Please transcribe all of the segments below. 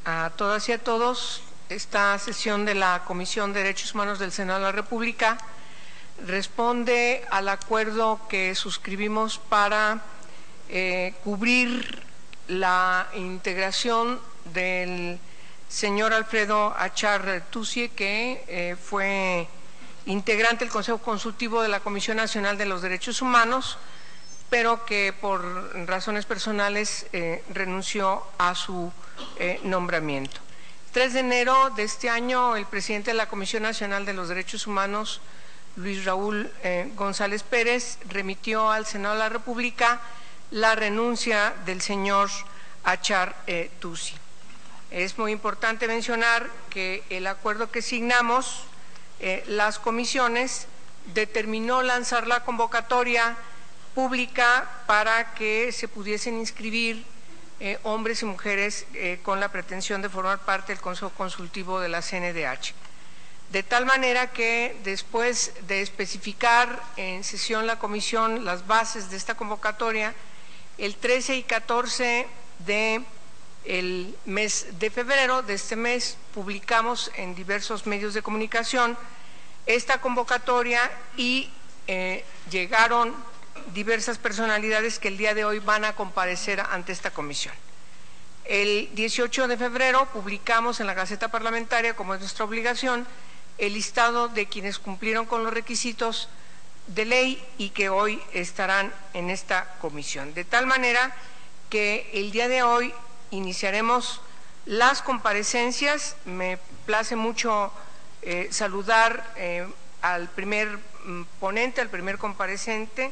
a todas y a todos. Esta sesión de la Comisión de Derechos Humanos del Senado de la República responde al acuerdo que suscribimos para cubrir la integración del señor Alfredo Achar Tusi, que fue integrante del Consejo Consultivo de la Comisión Nacional de los Derechos Humanos, pero que por razones personales renunció a su nombramiento. 3 de enero de este año, el presidente de la Comisión Nacional de los Derechos Humanos, Luis Raúl González Pérez, remitió al Senado de la República la renuncia del señor Achar Tusi. Es muy importante mencionar que el acuerdo que signamos, las comisiones, determinó lanzar la convocatoria pública para que se pudiesen inscribir hombres y mujeres con la pretensión de formar parte del Consejo Consultivo de la CNDH. De tal manera que después de especificar en sesión la comisión las bases de esta convocatoria, el 13 y 14 del mes de febrero de este mes publicamos en diversos medios de comunicación esta convocatoria y llegaron diversas personalidades que el día de hoy van a comparecer ante esta comisión. El 18 de febrero publicamos en la Gaceta Parlamentaria, como es nuestra obligación, el listado de quienes cumplieron con los requisitos de ley y que hoy estarán en esta comisión. De tal manera que el día de hoy iniciaremos las comparecencias. Me place mucho saludar al primer ponente, al primer comparecente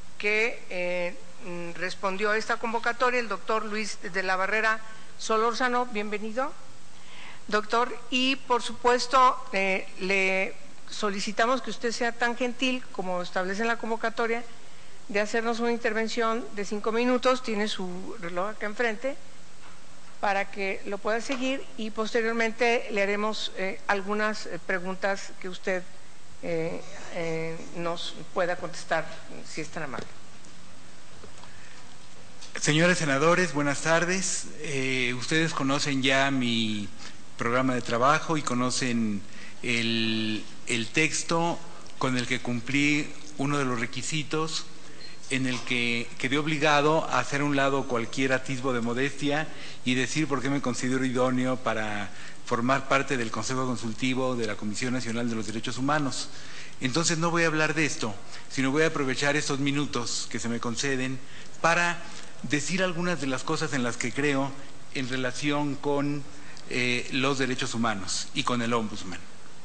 que respondió a esta convocatoria, el doctor Luis de la Barrera Solórzano. Bienvenido, doctor. Y por supuesto le solicitamos que usted sea tan gentil, como establece en la convocatoria, de hacernos una intervención de 5 minutos. Tiene su reloj acá enfrente para que lo pueda seguir y posteriormente le haremos algunas preguntas que usted nos pueda contestar, si es tan amable. Señores senadores, buenas tardes. Ustedes conocen ya mi programa de trabajo y conocen el texto con el que cumplí uno de los requisitos, en el que quedé obligado a hacer a un lado cualquier atisbo de modestia y decir por qué me considero idóneo para formar parte del Consejo Consultivo de la Comisión Nacional de los Derechos Humanos. Entonces no voy a hablar de esto, sino voy a aprovechar estos minutos que se me conceden para decir algunas de las cosas en las que creo en relación con los derechos humanos y con el Ombudsman.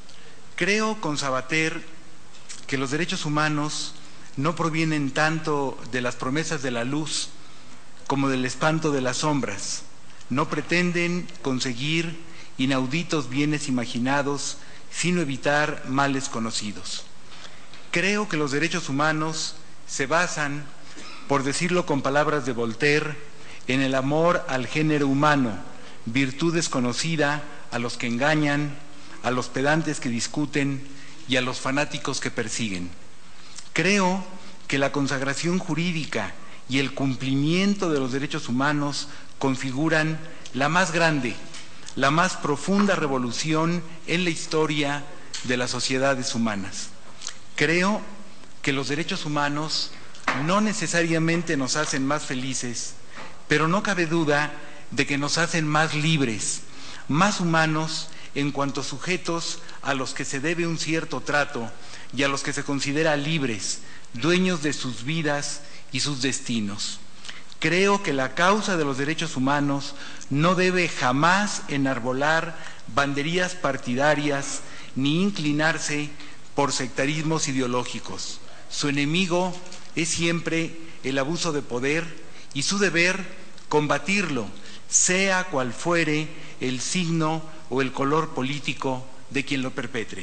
Creo con Sabater que los derechos humanos no provienen tanto de las promesas de la luz como del espanto de las sombras. No pretenden conseguir inauditos bienes imaginados, sino evitar males conocidos. Creo que los derechos humanos se basan, por decirlo con palabras de Voltaire, en el amor al género humano, virtud desconocida a los que engañan, a los pedantes que discuten y a los fanáticos que persiguen. Creo que la consagración jurídica y el cumplimiento de los derechos humanos configuran la más grande, la más profunda revolución en la historia de las sociedades humanas. Creo que los derechos humanos no necesariamente nos hacen más felices, pero no cabe duda de que nos hacen más libres, más humanos en cuanto sujetos a los que se debe un cierto trato y a los que se considera libres, dueños de sus vidas y sus destinos. Creo que la causa de los derechos humanos no debe jamás enarbolar banderías partidarias ni inclinarse por sectarismos ideológicos. Su enemigo es siempre el abuso de poder y su deber combatirlo, sea cual fuere el signo o el color político de quien lo perpetre.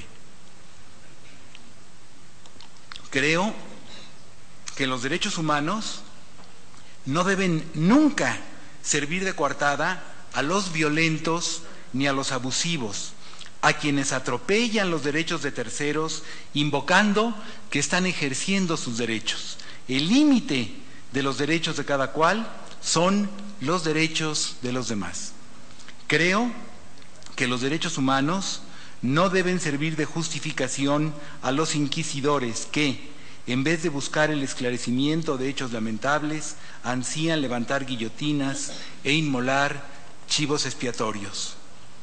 Creo que los derechos humanos no deben nunca servir de coartada a los violentos ni a los abusivos, a quienes atropellan los derechos de terceros, invocando que están ejerciendo sus derechos. El límite de los derechos de cada cual son los derechos de los demás. Creo que los derechos humanos no deben servir de justificación a los inquisidores que, en vez de buscar el esclarecimiento de hechos lamentables, ansían levantar guillotinas e inmolar chivos expiatorios.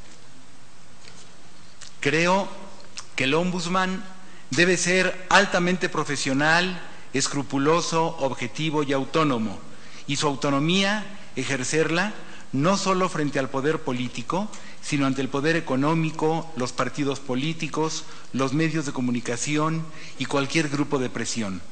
Creo que el ombudsman debe ser altamente profesional, escrupuloso, objetivo y autónomo, y su autonomía ejercerla no solo frente al poder político, sino ante el poder económico, los partidos políticos, los medios de comunicación y cualquier grupo de presión.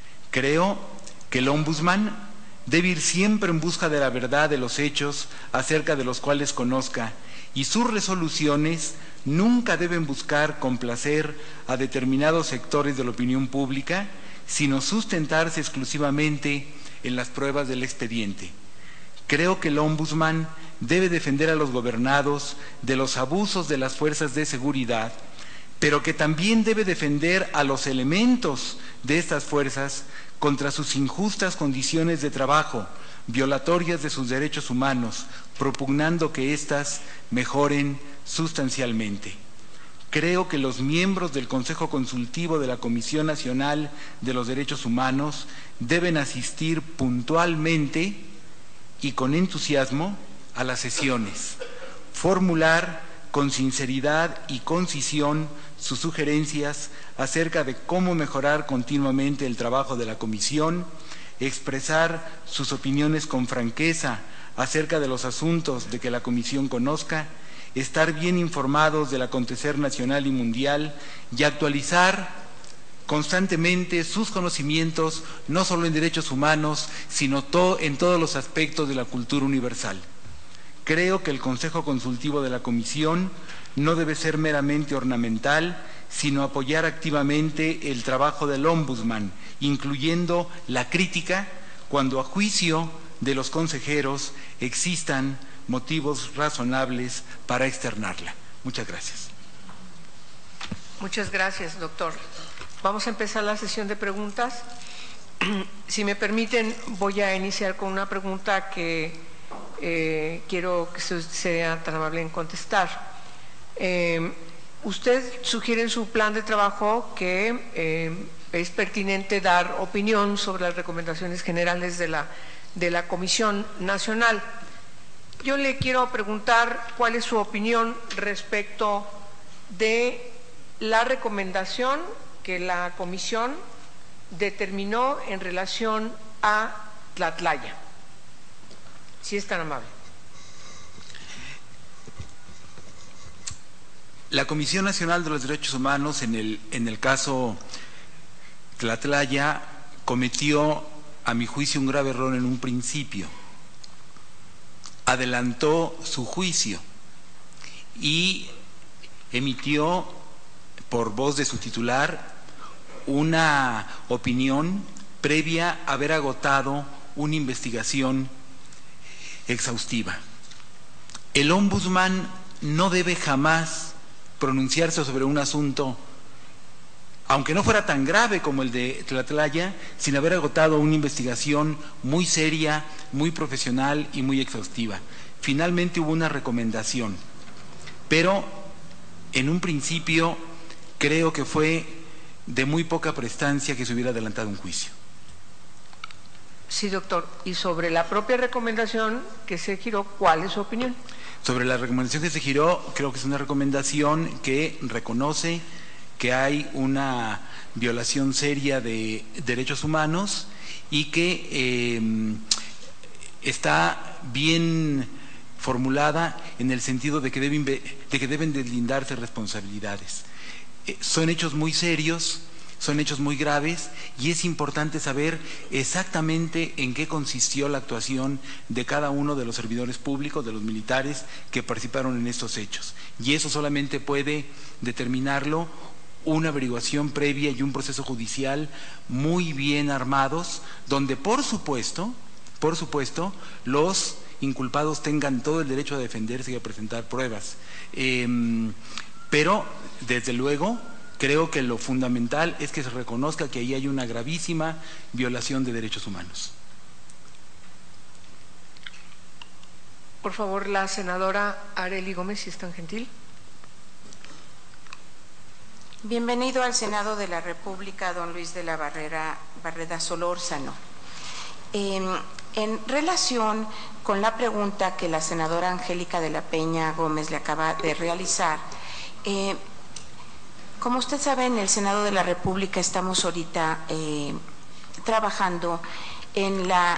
Creo que el ombudsman debe ir siempre en busca de la verdad de los hechos acerca de los cuales conozca, y sus resoluciones nunca deben buscar complacer a determinados sectores de la opinión pública, sino sustentarse exclusivamente en las pruebas del expediente. Creo que el ombudsman debe defender a los gobernados de los abusos de las fuerzas de seguridad, pero que también debe defender a los elementos de estas fuerzas contra sus injustas condiciones de trabajo, violatorias de sus derechos humanos, propugnando que éstas mejoren sustancialmente. Creo que los miembros del Consejo Consultivo de la Comisión Nacional de los Derechos Humanos deben asistir puntualmente y con entusiasmo a las sesiones, formular con sinceridad y concisión sus sugerencias acerca de cómo mejorar continuamente el trabajo de la Comisión, expresar sus opiniones con franqueza acerca de los asuntos de que la Comisión conozca, estar bien informados del acontecer nacional y mundial y actualizar constantemente sus conocimientos, no solo en derechos humanos, sino en todos los aspectos de la cultura universal. Creo que el Consejo Consultivo de la Comisión no debe ser meramente ornamental, sino apoyar activamente el trabajo del ombudsman, incluyendo la crítica cuando a juicio de los consejeros existan motivos razonables para externarla. Muchas gracias. Muchas gracias, doctor. Vamos a empezar la sesión de preguntas. Si me permiten, voy a iniciar con una pregunta que quiero que usted sea tan amable en contestar. Usted sugiere en su plan de trabajo que es pertinente dar opinión sobre las recomendaciones generales de la Comisión Nacional. Yo le quiero preguntar cuál es su opinión respecto de la recomendación que la Comisión determinó en relación a Tlatlaya. Si es tan amable. La Comisión Nacional de los Derechos Humanos, en el caso Tlatlaya, cometió, a mi juicio, un grave error en un principio. Adelantó su juicio y emitió, por voz de su titular, una opinión previa a haber agotado una investigación exhaustiva. El ombudsman no debe jamás pronunciarse sobre un asunto, aunque no fuera tan grave como el de Tlatlaya, sin haber agotado una investigación muy seria, muy profesional y muy exhaustiva. Finalmente hubo una recomendación, pero en un principio creo que fue de muy poca prestancia que se hubiera adelantado un juicio. Sí, doctor. Y sobre la propia recomendación que se giró, ¿cuál es su opinión? Sobre la recomendación que se giró, creo que es una recomendación que reconoce que hay una violación seria de derechos humanos y que está bien formulada en el sentido de que deben deslindarse responsabilidades. Son hechos muy serios, son hechos muy graves y es importante saber exactamente en qué consistió la actuación de cada uno de los servidores públicos, de los militares que participaron en estos hechos. Y eso solamente puede determinarlo una averiguación previa y un proceso judicial muy bien armados, donde por supuesto, los inculpados tengan todo el derecho a defenderse y a presentar pruebas. Pero, desde luego, creo que lo fundamental es que se reconozca que ahí hay una gravísima violación de derechos humanos. Por favor, la senadora Arely Gómez, si es tan gentil. Bienvenido al Senado de la República, don Luis de la Barreda Solórzano. En relación con la pregunta que la senadora Angélica de la Peña Gómez le acaba de realizar, como usted sabe, en el Senado de la República estamos ahorita trabajando en la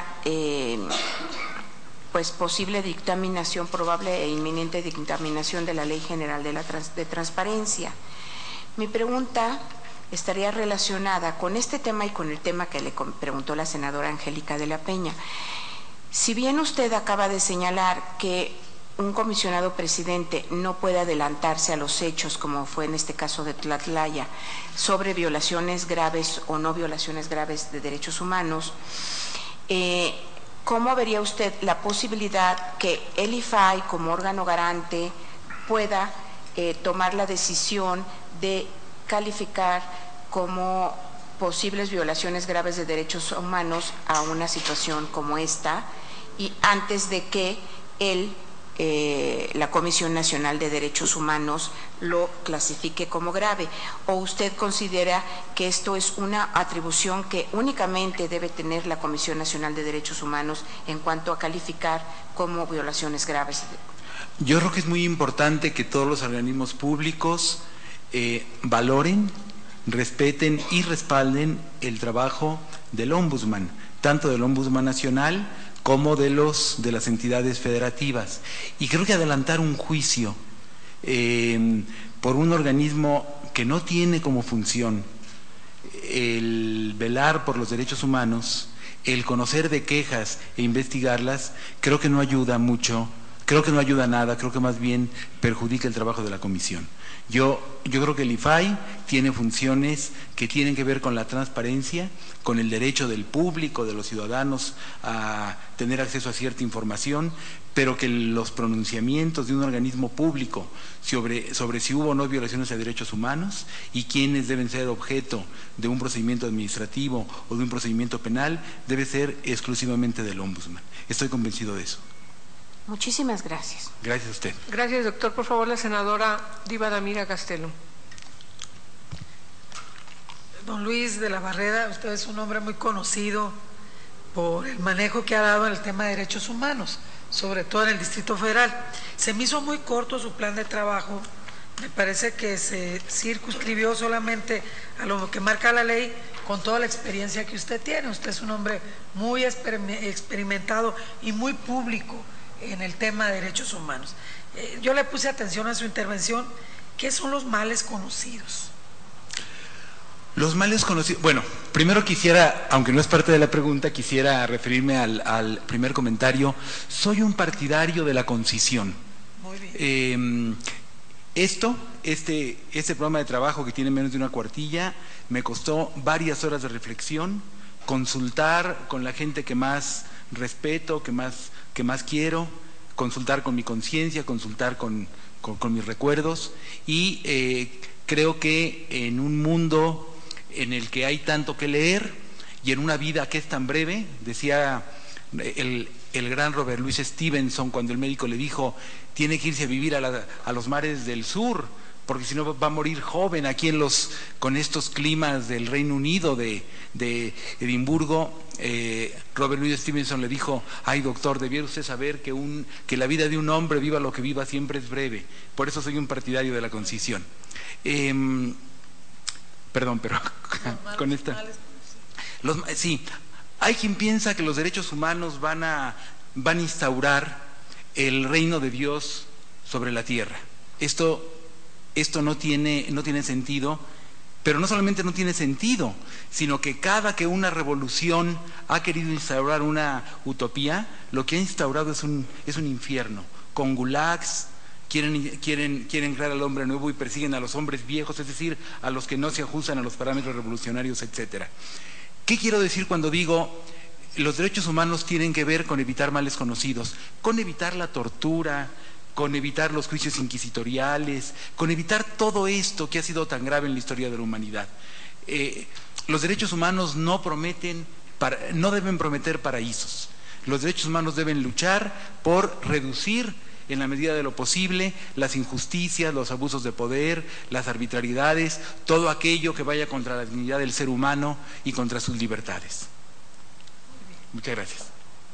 posible dictaminación, probable e inminente dictaminación de la Ley General de Transparencia. Mi pregunta estaría relacionada con este tema y con el tema que le preguntó la senadora Angélica de la Peña. Si bien usted acaba de señalar que un comisionado presidente no puede adelantarse a los hechos, como fue en este caso de Tlatlaya, sobre violaciones graves o no violaciones graves de derechos humanos, ¿cómo vería usted la posibilidad que el IFAI, como órgano garante, pueda tomar la decisión de calificar como posibles violaciones graves de derechos humanos a una situación como esta, y antes de que la Comisión Nacional de Derechos Humanos lo clasifique como grave? ¿O usted considera que esto es una atribución que únicamente debe tener la Comisión Nacional de Derechos Humanos en cuanto a calificar como violaciones graves? Yo creo que es muy importante que todos los organismos públicos valoren, respeten y respalden el trabajo del Ombudsman, tanto del Ombudsman Nacional como de las entidades federativas. Y creo que adelantar un juicio por un organismo que no tiene como función el velar por los derechos humanos, el conocer de quejas e investigarlas, creo que no ayuda mucho, creo que no ayuda a nada, creo que más bien perjudica el trabajo de la comisión. Yo creo que el IFAI tiene funciones que tienen que ver con la transparencia, con el derecho del público, de los ciudadanos a tener acceso a cierta información, pero que los pronunciamientos de un organismo público sobre si hubo o no violaciones de derechos humanos y quiénes deben ser objeto de un procedimiento administrativo o de un procedimiento penal debe ser exclusivamente del Ombudsman. Estoy convencido de eso. Muchísimas gracias. Gracias a usted. Gracias, doctor. Por favor, la senadora Diva Damira Castelo. Don Luis de la Barreda, usted es un hombre muy conocido por el manejo que ha dado en el tema de derechos humanos, sobre todo en el Distrito Federal. Se me hizo muy corto su plan de trabajo, me parece que se circunscribió solamente a lo que marca la ley con toda la experiencia que usted tiene. Usted es un hombre muy experimentado y muy público en el tema de derechos humanos. Yo le puse atención a su intervención. ¿Qué son los males conocidos? Los males conocidos, bueno, primero quisiera, aunque no es parte de la pregunta, quisiera referirme al primer comentario. Soy un partidario de la concisión. Muy bien. Este programa de trabajo que tiene menos de una cuartilla me costó varias horas de reflexión, consultar con la gente que más respeto, que más quiero, consultar con mi conciencia, consultar con mis recuerdos, y creo que en un mundo en el que hay tanto que leer y en una vida que es tan breve, decía el gran Robert Louis Stevenson cuando el médico le dijo tiene que irse a vivir a los mares del sur, porque si no va a morir joven aquí con estos climas del Reino Unido, de Edimburgo. Robert Louis Stevenson le dijo: ay, doctor, debiera usted saber que la vida de un hombre, viva lo que viva, siempre es breve. Por eso soy un partidario de la concisión. Perdón, pero con esta... Sí, hay quien piensa que los derechos humanos van a instaurar el reino de Dios sobre la tierra. Esto no tiene sentido, pero no solamente no tiene sentido, sino que cada que una revolución ha querido instaurar una utopía, lo que ha instaurado es un infierno, con gulags. Quieren crear al hombre nuevo y persiguen a los hombres viejos, es decir, a los que no se ajustan a los parámetros revolucionarios, etcétera. ¿Qué quiero decir cuando digo los derechos humanos tienen que ver con evitar males conocidos, con evitar la tortura, con evitar los juicios inquisitoriales, con evitar todo esto que ha sido tan grave en la historia de la humanidad? Los derechos humanos no deben prometer paraísos. Los derechos humanos deben luchar por reducir, en la medida de lo posible, las injusticias, los abusos de poder, las arbitrariedades, todo aquello que vaya contra la dignidad del ser humano y contra sus libertades. Muchas gracias.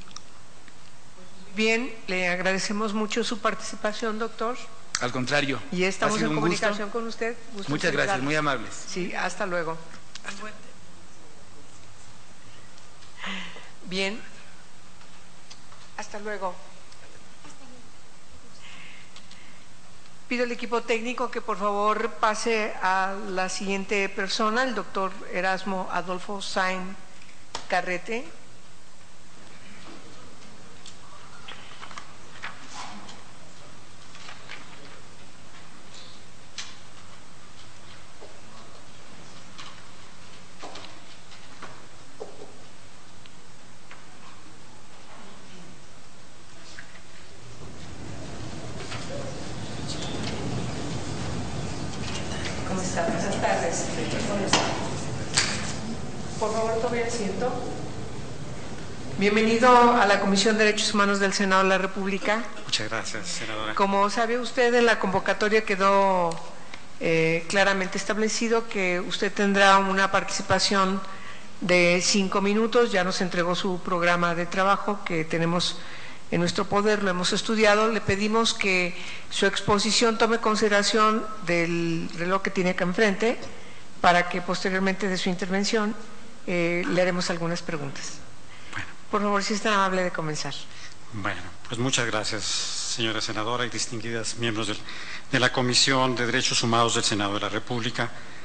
Bien, le agradecemos mucho su participación, doctor. Al contrario. Y estamos ha sido en un comunicación gusto. con usted. Gusto Muchas gracias, saludarlo. muy amables. Sí, hasta luego. Bien. Hasta luego. Pido al equipo técnico que por favor pase a la siguiente persona, el doctor Erasmo Adolfo Sainz Carrete. ¿Cómo está? Buenas tardes. Por favor, tome asiento. Bienvenido a la Comisión de Derechos Humanos del Senado de la República. Muchas gracias, senadora. Como sabe usted, en la convocatoria quedó claramente establecido que usted tendrá una participación de 5 minutos. Ya nos entregó su programa de trabajo que tenemos en nuestro poder, lo hemos estudiado. Le pedimos que su exposición tome consideración del reloj que tiene acá enfrente para que posteriormente de su intervención le haremos algunas preguntas. Bueno. Por favor, si es tan amable de comenzar. Bueno, pues muchas gracias, señora senadora y distinguidas miembros de la Comisión de Derechos Humanos del Senado de la República.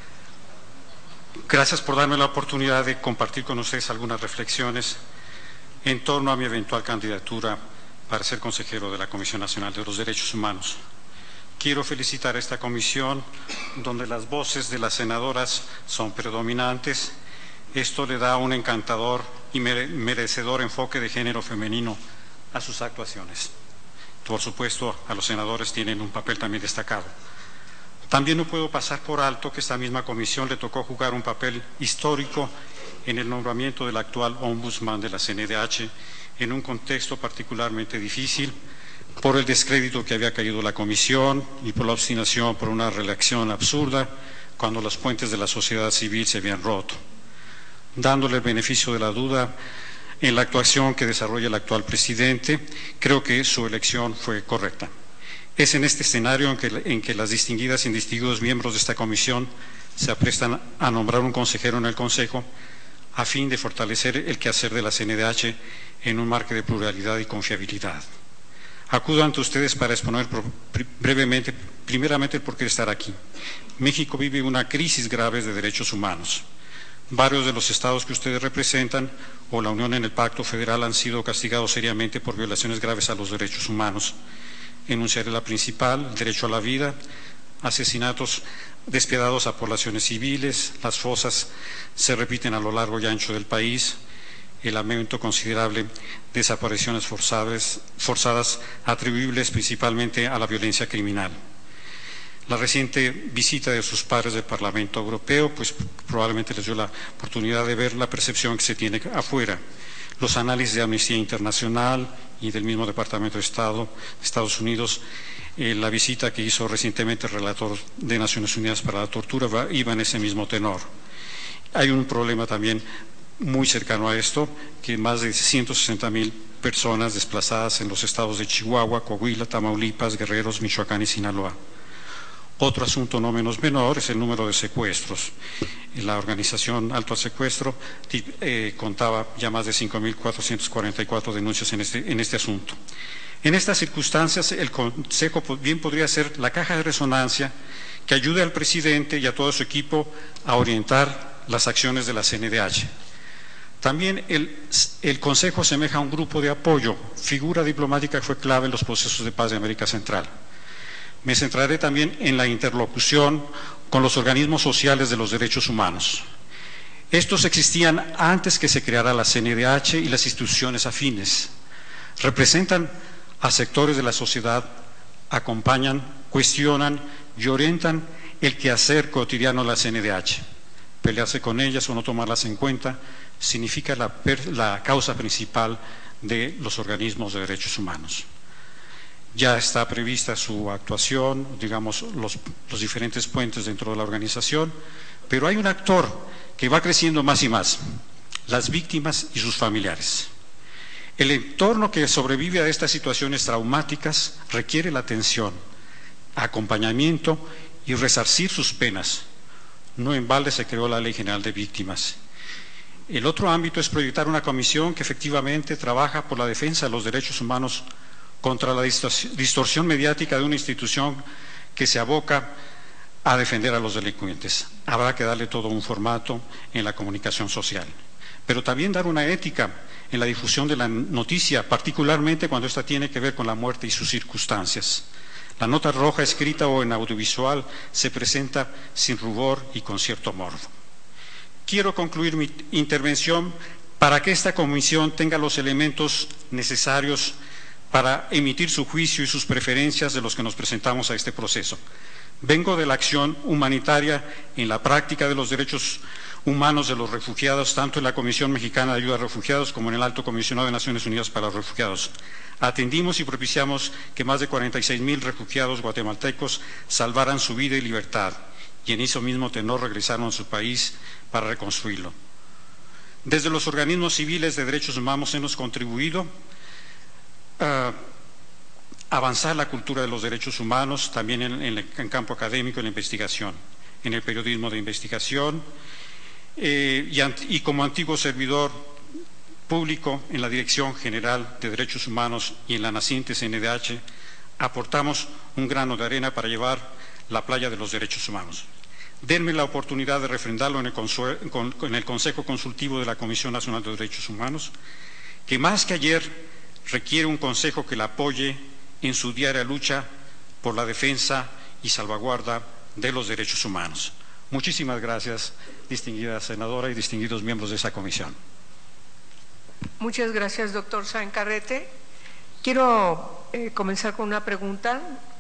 Gracias por darme la oportunidad de compartir con ustedes algunas reflexiones en torno a mi eventual candidatura para ser consejero de la Comisión Nacional de los Derechos Humanos. Quiero felicitar a esta comisión, donde las voces de las senadoras son predominantes. Esto le da un encantador y merecedor enfoque de género femenino a sus actuaciones. Por supuesto, a los senadores tienen un papel también destacado. También no puedo pasar por alto que esta misma comisión le tocó jugar un papel histórico en el nombramiento del actual ombudsman de la CNDH en un contexto particularmente difícil por el descrédito que había caído la comisión y por la obstinación por una reelección absurda cuando los puentes de la sociedad civil se habían roto. Dándole el beneficio de la duda en la actuación que desarrolla el actual presidente, creo que su elección fue correcta. Es en este escenario en que las distinguidas y distinguidos miembros de esta comisión se aprestan a nombrar un consejero en el Consejo a fin de fortalecer el quehacer de la CNDH en un marco de pluralidad y confiabilidad. Acudo ante ustedes para exponer brevemente, primeramente, el porqué de estar aquí. México vive una crisis grave de derechos humanos. Varios de los estados que ustedes representan o la Unión en el Pacto Federal han sido castigados seriamente por violaciones graves a los derechos humanos. Enunciaré la principal: el derecho a la vida, asesinatos despiadados a poblaciones civiles, las fosas se repiten a lo largo y ancho del país, el aumento considerable de desapariciones forzadas atribuibles principalmente a la violencia criminal. La reciente visita de sus pares del Parlamento Europeo, pues probablemente les dio la oportunidad de ver la percepción que se tiene afuera. Los análisis de Amnistía Internacional y del mismo Departamento de Estado de Estados Unidos, la visita que hizo recientemente el relator de Naciones Unidas para la Tortura iba en ese mismo tenor. Hay un problema también muy cercano a esto, que más de 160,000 personas desplazadas en los estados de Chihuahua, Coahuila, Tamaulipas, Guerrero, Michoacán y Sinaloa. Otro asunto no menos menor es el número de secuestros. La organización Alto al Secuestro contaba ya más de 5.444 denuncias en este asunto. En estas circunstancias, el Consejo bien podría ser la caja de resonancia que ayude al presidente y a todo su equipo a orientar las acciones de la CNDH. También el Consejo asemeja a un grupo de apoyo, figura diplomática que fue clave en los procesos de paz de América Central. Me centraré también en la interlocución con los organismos sociales de los derechos humanos. Estos existían antes que se creara la CNDH y las instituciones afines. Representan a sectores de la sociedad, acompañan, cuestionan y orientan el quehacer cotidiano de la CNDH. Pelearse con ellas o no tomarlas en cuenta significa la causa principal de los organismos de derechos humanos. Ya está prevista su actuación, digamos, los diferentes puentes dentro de la organización, pero hay un actor que va creciendo más y más: las víctimas y sus familiares. El entorno que sobrevive a estas situaciones traumáticas requiere la atención, acompañamiento y resarcir sus penas. No en balde se creó la Ley General de Víctimas. El otro ámbito es proyectar una comisión que efectivamente trabaja por la defensa de los derechos humanos contra la distorsión mediática de una institución que se aboca a defender a los delincuentes. Habrá que darle todo un formato en la comunicación social, pero también dar una ética en la difusión de la noticia, particularmente cuando esta tiene que ver con la muerte y sus circunstancias. La nota roja escrita o en audiovisual se presenta sin rubor y con cierto morbo. Quiero concluir mi intervención para que esta comisión tenga los elementos necesarios para emitir su juicio y sus preferencias de los que nos presentamos a este proceso. Vengo de la acción humanitaria en la práctica de los derechos humanos de los refugiados, tanto en la Comisión Mexicana de Ayuda a Refugiados como en el Alto Comisionado de Naciones Unidas para los Refugiados. Atendimos y propiciamos que más de 46,000 refugiados guatemaltecos salvaran su vida y libertad, y en ese mismo tenor regresaron a su país para reconstruirlo. Desde los organismos civiles de derechos humanos hemos contribuido a avanzar la cultura de los derechos humanos, también en campo académico, en la investigación, en el periodismo de investigación, y como antiguo servidor público en la Dirección General de Derechos Humanos y en la naciente CNDH, aportamos un grano de arena para llevar la playa de los derechos humanos. Denme la oportunidad de refrendarlo en el Consejo Consultivo de la Comisión Nacional de Derechos Humanos, que más que ayer requiere un consejo que la apoye en su diaria lucha por la defensa y salvaguarda de los derechos humanos. Muchísimas gracias, distinguida senadora y distinguidos miembros de esa comisión. Muchas gracias, doctor Sáenz Carrete. Quiero comenzar con una pregunta.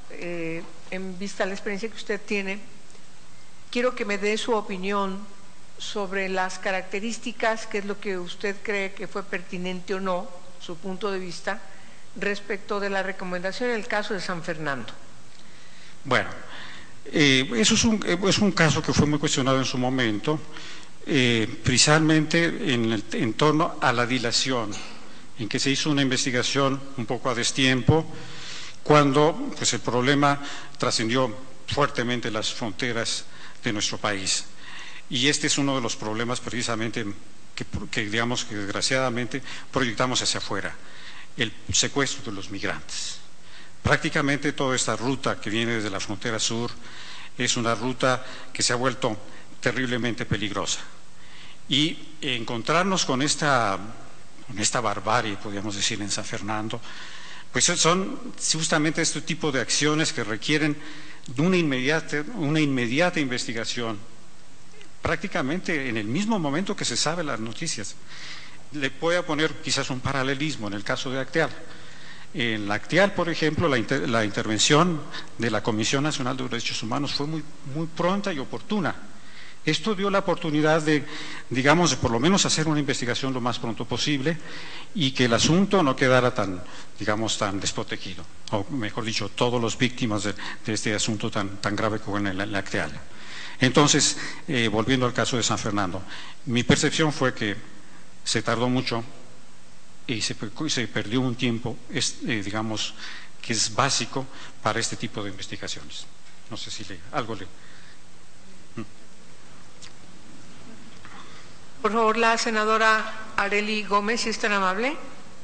En vista de la experiencia que usted tiene, quiero que me dé su opinión sobre las características, qué es lo que usted cree que fue pertinente o no, su punto de vista, respecto de la recomendación en el caso de San Fernando. Bueno, eso es un caso que fue muy cuestionado en su momento, precisamente en torno a la dilación, en que se hizo una investigación un poco a destiempo, cuando pues, el problema trascendió fuertemente las fronteras de nuestro país. Y este es uno de los problemas precisamente que digamos que desgraciadamente proyectamos hacia afuera, el secuestro de los migrantes. Prácticamente toda esta ruta que viene desde la frontera sur es una ruta que se ha vuelto terriblemente peligrosa. Y encontrarnos con esta barbarie, podríamos decir, en San Fernando, pues son justamente este tipo de acciones que requieren de una inmediata investigación, prácticamente en el mismo momento que se saben las noticias. Le voy a poner quizás un paralelismo en el caso de Acteal. En la Acteal, por ejemplo, la intervención de la Comisión Nacional de Derechos Humanos fue muy pronta y oportuna. Esto dio la oportunidad de, digamos, de por lo menos hacer una investigación lo más pronto posible y que el asunto no quedara tan, digamos, tan desprotegido, o mejor dicho, todas las víctimas de este asunto tan grave como en el Acteal. Entonces, volviendo al caso de San Fernando, mi percepción fue que se tardó mucho y se perdió un tiempo, digamos, que es básico para este tipo de investigaciones. No sé si algo le... Por favor, la senadora Arely Gómez, si es tan amable.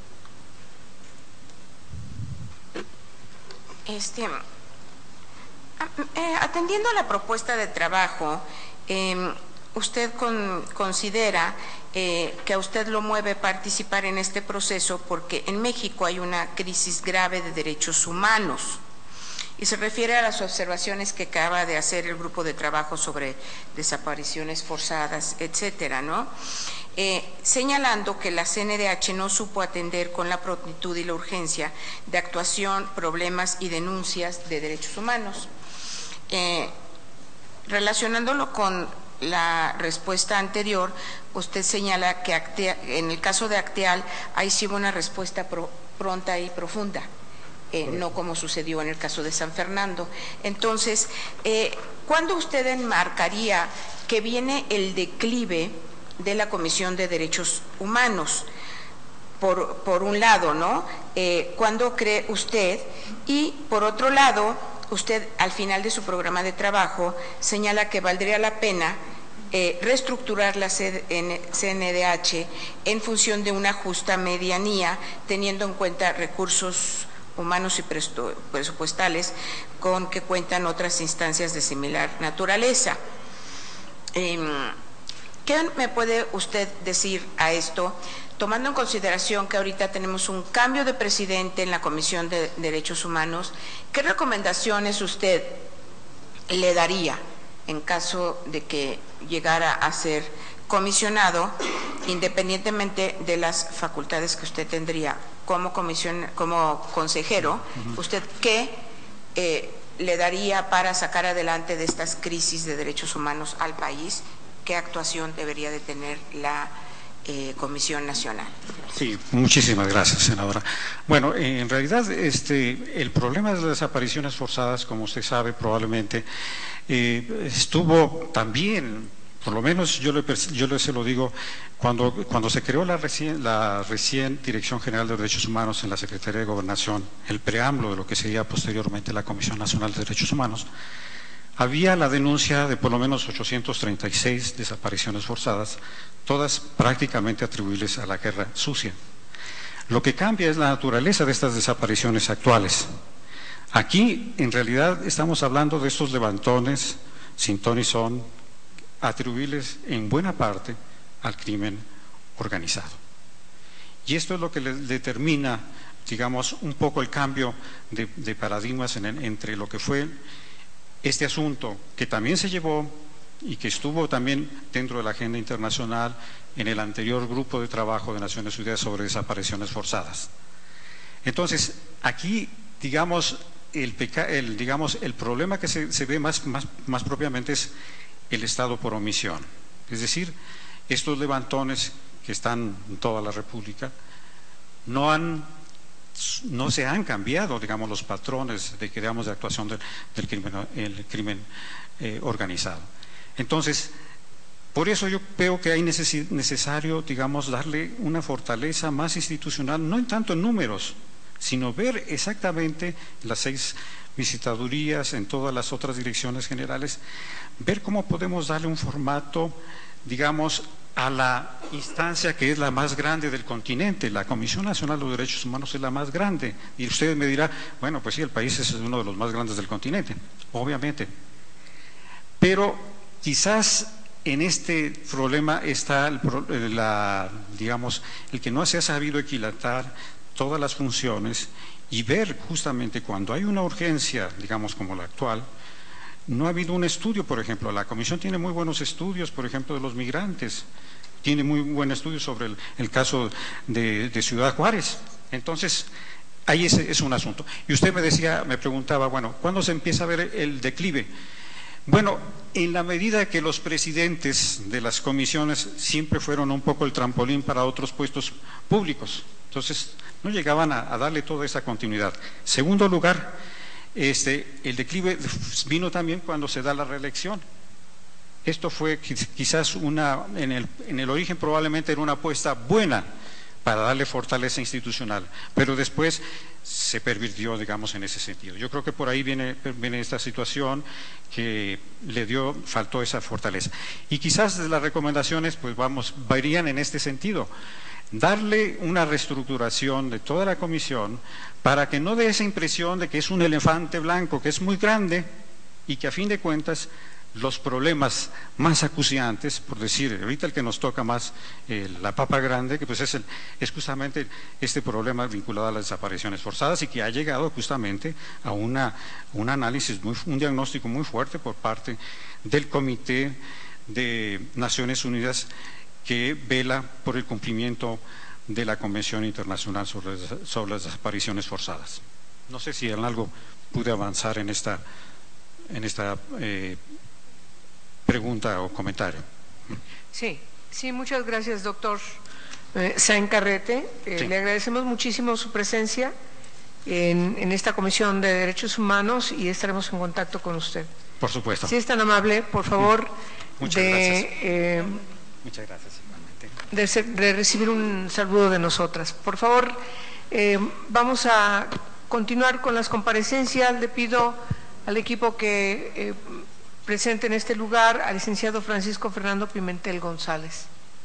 Atendiendo a la propuesta de trabajo, ¿usted considera que a usted lo mueve participar en este proceso porque en México hay una crisis grave de derechos humanos? Y se refiere a las observaciones que acaba de hacer el grupo de trabajo sobre desapariciones forzadas, etcétera, ¿no? Señalando que la CNDH no supo atender con la prontitud y la urgencia de actuación, problemas y denuncias de derechos humanos. Relacionándolo con la respuesta anterior, usted señala que en el caso de Acteal, ahí sí hubo una respuesta pronta y profunda, no como sucedió en el caso de San Fernando. Entonces, ¿cuándo usted enmarcaría que viene el declive de la Comisión de Derechos Humanos? Por un lado, ¿no? ¿Cuándo cree usted? Y por otro lado, usted al final de su programa de trabajo señala que valdría la pena reestructurar la CNDH en función de una justa medianía, teniendo en cuenta recursos humanos y presupuestales con que cuentan otras instancias de similar naturaleza. ¿Qué me puede usted decir a esto, tomando en consideración que ahorita tenemos un cambio de presidente en la Comisión de Derechos Humanos? ¿Qué recomendaciones usted le daría en caso de que llegara a ser comisionado, independientemente de las facultades que usted tendría como consejero? ¿Usted qué le daría para sacar adelante de estas crisis de derechos humanos al país? ¿Qué actuación debería de tener la Comisión Nacional? Sí, muchísimas gracias, senadora. Bueno, en realidad el problema de las desapariciones forzadas, como usted sabe probablemente, estuvo también, por lo menos yo se lo digo, cuando se creó la recién Dirección General de Derechos Humanos en la Secretaría de Gobernación, el preámbulo de lo que sería posteriormente la Comisión Nacional de Derechos Humanos, había la denuncia de por lo menos 836 desapariciones forzadas, todas prácticamente atribuibles a la guerra sucia. Lo que cambia es la naturaleza de estas desapariciones actuales. Aquí, en realidad, estamos hablando de estos levantones sin ton ni son, atribuibles en buena parte al crimen organizado. Y esto es lo que determina, digamos, un poco el cambio de paradigmas entre lo que fue este asunto, que también se llevó y que estuvo también dentro de la agenda internacional en el anterior grupo de trabajo de Naciones Unidas sobre desapariciones forzadas. Entonces, aquí, digamos, el problema que se ve más propiamente es el Estado por omisión. Es decir, estos levantones que están en toda la República no se han cambiado, digamos, los patrones de actuación del crimen organizado. Entonces, por eso yo veo que hay necesario, digamos, darle una fortaleza más institucional, no en tanto en números, sino ver exactamente las 6 visitadurías, en todas las otras direcciones generales, ver cómo podemos darle un formato, digamos, a la instancia que es la más grande del continente. La Comisión Nacional de los Derechos Humanos es la más grande, y usted me dirá, bueno, pues sí, el país es uno de los más grandes del continente, obviamente, pero quizás en este problema está digamos, el que no se ha sabido equilatar todas las funciones y ver justamente cuando hay una urgencia, digamos, como la actual. No ha habido un estudio, por ejemplo, la Comisión tiene muy buenos estudios, por ejemplo, de los migrantes, tiene muy buen estudio sobre el caso de Ciudad Juárez. Entonces, ahí es un asunto. Y usted me preguntaba, bueno, ¿cuándo se empieza a ver el declive? Bueno, en la medida que los presidentes de las comisiones siempre fueron un poco el trampolín para otros puestos públicos, entonces no llegaban a darle toda esa continuidad. Segundo lugar, el declive vino también cuando se da la reelección. Esto fue quizás en el origen probablemente era una apuesta buena para darle fortaleza institucional, pero después se pervirtió, digamos, en ese sentido. Yo creo que por ahí viene esta situación que faltó esa fortaleza. Y quizás las recomendaciones, pues varían en este sentido. Darle una reestructuración de toda la comisión para que no dé esa impresión de que es un elefante blanco, que es muy grande y que a fin de cuentas los problemas más acuciantes, por decir, ahorita el que nos toca más, la papa grande, que pues es justamente este problema vinculado a las desapariciones forzadas y que ha llegado justamente a un análisis, un diagnóstico muy fuerte por parte del Comité de Naciones Unidas que vela por el cumplimiento de la Convención Internacional sobre las Desapariciones Forzadas. No sé si en algo pude avanzar en esta pregunta o comentario. Sí, sí, muchas gracias, doctor Sáenz Carrete. Sí. Le agradecemos muchísimo su presencia en esta Comisión de Derechos Humanos y estaremos en contacto con usted. Por supuesto. Si es tan amable, por favor, Muchas gracias. Muchas gracias, igualmente. de recibir un saludo de nosotras. Por favor, vamos a continuar con las comparecencias. Le pido al equipo que presente en este lugar al licenciado Francisco Fernando Pimentel González.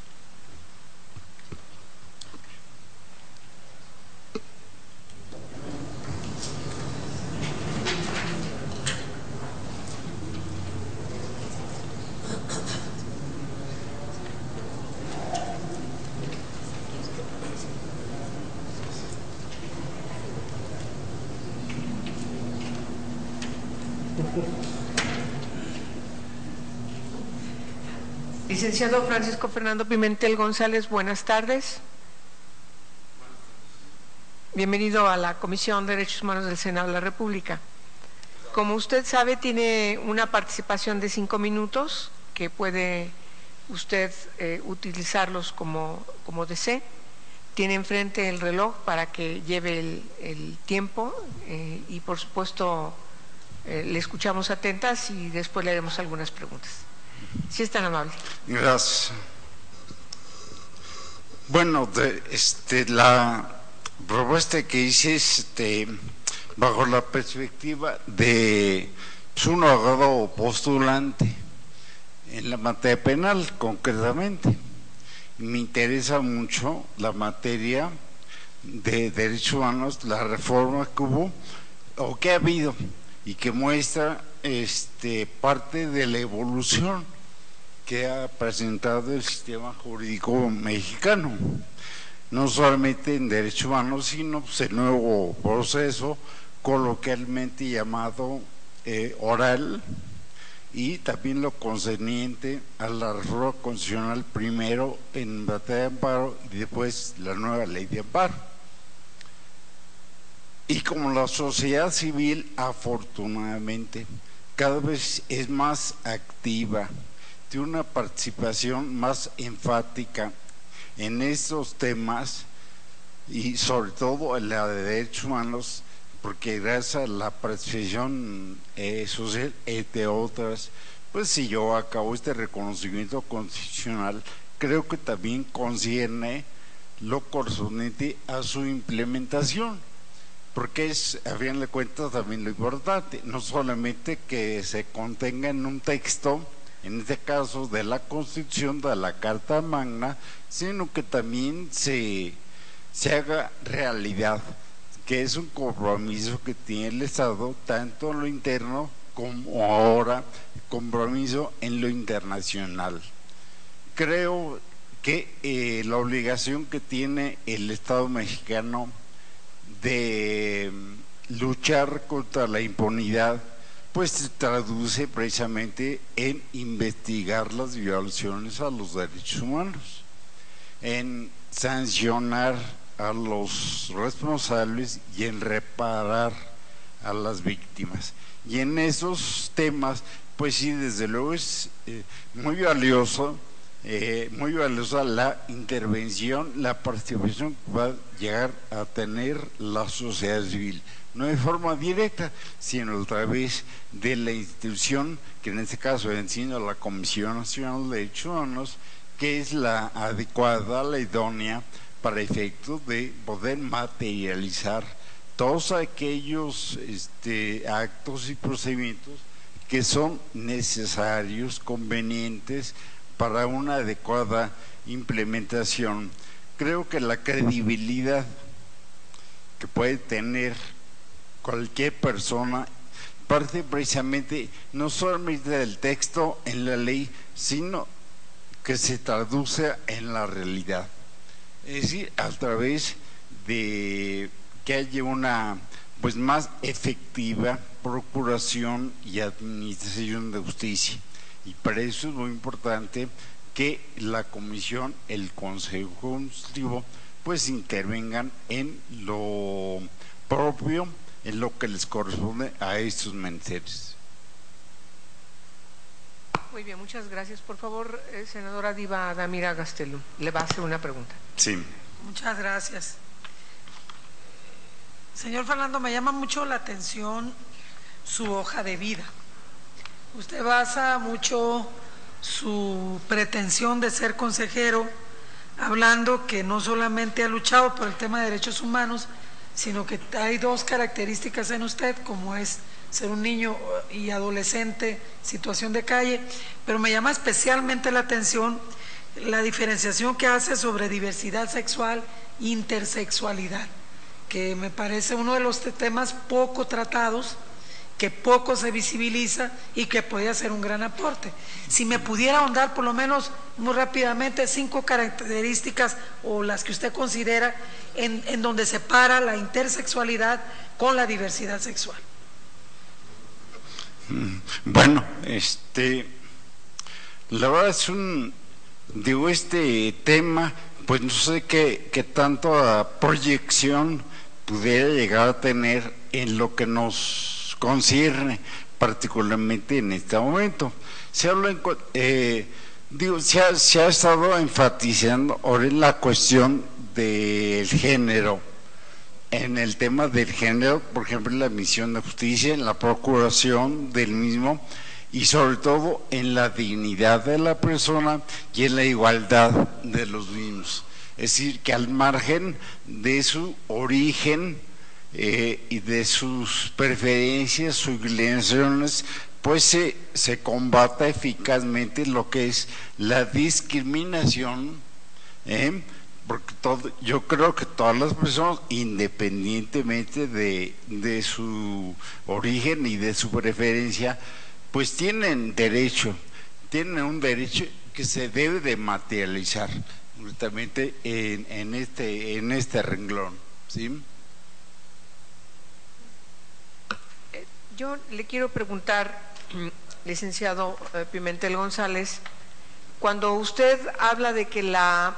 Licenciado Francisco Fernando Pimentel González, buenas tardes. Bienvenido a la Comisión de Derechos Humanos del Senado de la República. Como usted sabe, tiene una participación de 5 minutos que puede usted utilizarlos como desee. Tiene enfrente el reloj para que lleve el tiempo y, por supuesto, le escuchamos atentas y después le haremos algunas preguntas. Si es tan amable. Gracias. Bueno, la propuesta que hice bajo la perspectiva de un abogado postulante en la materia penal, concretamente. Me interesa mucho la materia de derechos humanos, la reforma que hubo o que ha habido y que muestra parte de la evolución que ha presentado el sistema jurídico mexicano, no solamente en derechos humanos, sino el nuevo proceso coloquialmente llamado oral, y también lo concerniente a la reforma constitucional, primero en materia de amparo y después la nueva ley de amparo. Y como la sociedad civil, afortunadamente, cada vez es más activa, tiene una participación más enfática en estos temas y sobre todo en la de derechos humanos, porque gracias a la participación social, entre otras, pues se llevó a cabo este reconocimiento constitucional. Creo que también concierne lo correspondiente a su implementación, porque es, a fin de cuentas, también lo importante, no solamente que se contenga en un texto, en este caso de la Constitución, de la Carta Magna, sino que también se haga realidad, que es un compromiso que tiene el Estado, tanto en lo interno como ahora compromiso en lo internacional. Creo que la obligación que tiene el Estado mexicano de luchar contra la impunidad, pues se traduce precisamente en investigar las violaciones a los derechos humanos, en sancionar a los responsables y en reparar a las víctimas. Y en esos temas, pues sí, desde luego es muy valiosa la intervención, la participación que va a llegar a tener la sociedad civil, no de forma directa, sino a través de la institución, que en este caso encima la Comisión Nacional de Derechos Humanos, que es la adecuada, la idónea, para efectos de poder materializar todos aquellos actos y procedimientos que son necesarios, convenientes para una adecuada implementación. Creo que la credibilidad que puede tener cualquier persona parte precisamente no solamente del texto en la ley, sino que se traduce en la realidad. Es decir, a través de que haya una más efectiva procuración y administración de justicia. Y para eso es muy importante que la Comisión, el Consejo Consultivo, intervengan en lo propio, en lo que les corresponde a estos menesteres. Muy bien, muchas gracias. Por favor, senadora Diva Damira Gastelum, le va a hacer una pregunta. Sí. Muchas gracias. Señor Fernando, me llama mucho la atención su hoja de vida. Usted basa mucho su pretensión de ser consejero hablando que no solamente ha luchado por el tema de derechos humanos, sino que hay dos características en usted, como es ser un niño y adolescente, situación de calle, pero me llama especialmente la atención la diferenciación que hace sobre diversidad sexual e intersexualidad, que me parece uno de los temas poco tratados, que poco se visibiliza y que podría ser un gran aporte. Si me pudiera ahondar por lo menos muy rápidamente 5 características o las que usted considera en donde separa la intersexualidad con la diversidad sexual. Bueno, la verdad es este tema, pues no sé qué tanta proyección pudiera llegar a tener en lo que nos concierne, particularmente en este momento. Se habla se ha estado enfatizando ahora en la cuestión del género. En el tema del género, por ejemplo, en la admisión de justicia, en la procuración del mismo y sobre todo en la dignidad de la persona y en la igualdad de los mismos. Es decir, que al margen de su origen y de sus preferencias, sus inclinaciones, pues se combata eficazmente lo que es la discriminación, porque yo creo que todas las personas, independientemente de su origen y de su preferencia, pues tienen un derecho que se debe de materializar justamente en este renglón, ¿sí? Yo le quiero preguntar, licenciado Pimentel González, cuando usted habla de que la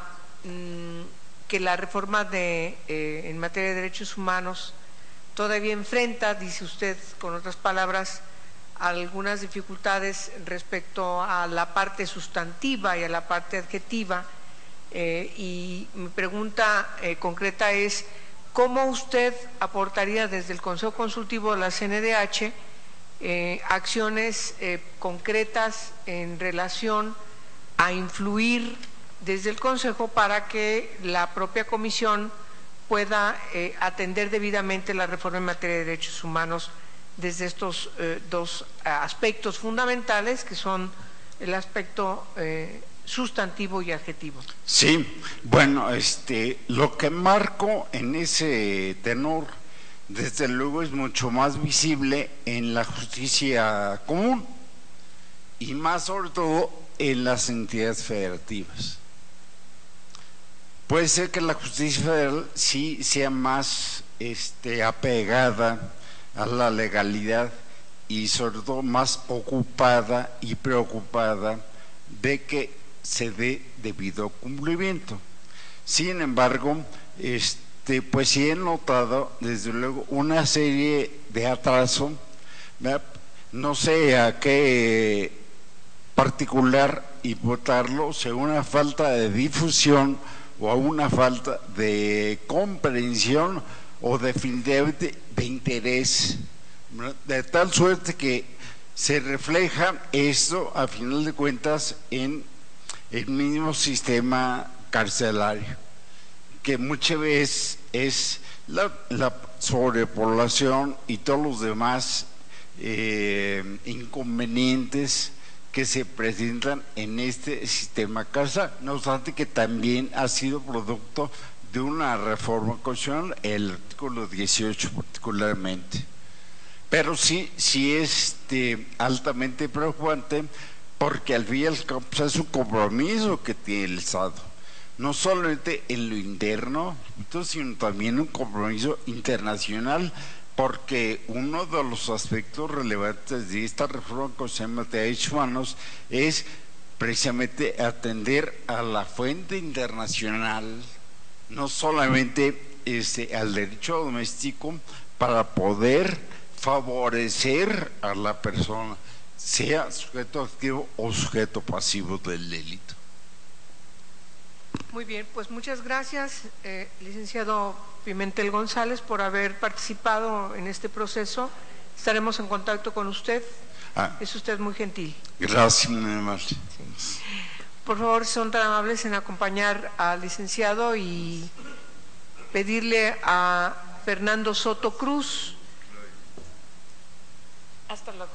reforma en materia de derechos humanos todavía enfrenta, dice usted con otras palabras, algunas dificultades respecto a la parte sustantiva y a la parte adjetiva, y mi pregunta concreta es: ¿cómo usted aportaría desde el Consejo Consultivo de la CNDH acciones concretas en relación a influir desde el Consejo para que la propia Comisión pueda atender debidamente la reforma en materia de derechos humanos desde estos dos aspectos fundamentales, que son el aspecto sustantivo y adjetivo? Sí, bueno, lo que marco en ese tenor, desde luego, es mucho más visible en la justicia común y más sobre todo en las entidades federativas. Puede ser que la justicia federal sí sea más apegada a la legalidad y sobre todo más ocupada y preocupada de que se dé debido cumplimiento. Sin embargo, pues sí he notado desde luego una serie de atrasos, no sé a qué particular imputarlo, sea una falta de difusión o a una falta de comprensión o definitivamente de interés, de tal suerte que se refleja esto a final de cuentas en el mismo sistema carcelario, que muchas veces es la sobrepoblación y todos los demás inconvenientes que se presentan en este sistema carcelario, no obstante que también ha sido producto de una reforma constitucional, el artículo 18 particularmente. Pero sí es altamente preocupante, porque al fin y al cabo es un compromiso que tiene el Estado, no solamente en lo interno, sino también un compromiso internacional, porque uno de los aspectos relevantes de esta reforma constitucional de derechos humanos es precisamente atender a la fuente internacional, no solamente al derecho doméstico, para poder favorecer a la persona, sea sujeto activo o sujeto pasivo del delito. Muy bien, pues muchas gracias, licenciado Pimentel González, por haber participado en este proceso. Estaremos en contacto con usted. Es usted muy gentil. Gracias, muy amable. Sí. Por favor, son tan amables en acompañar al licenciado y pedirle a Fernando Soto Cruz. Hasta luego.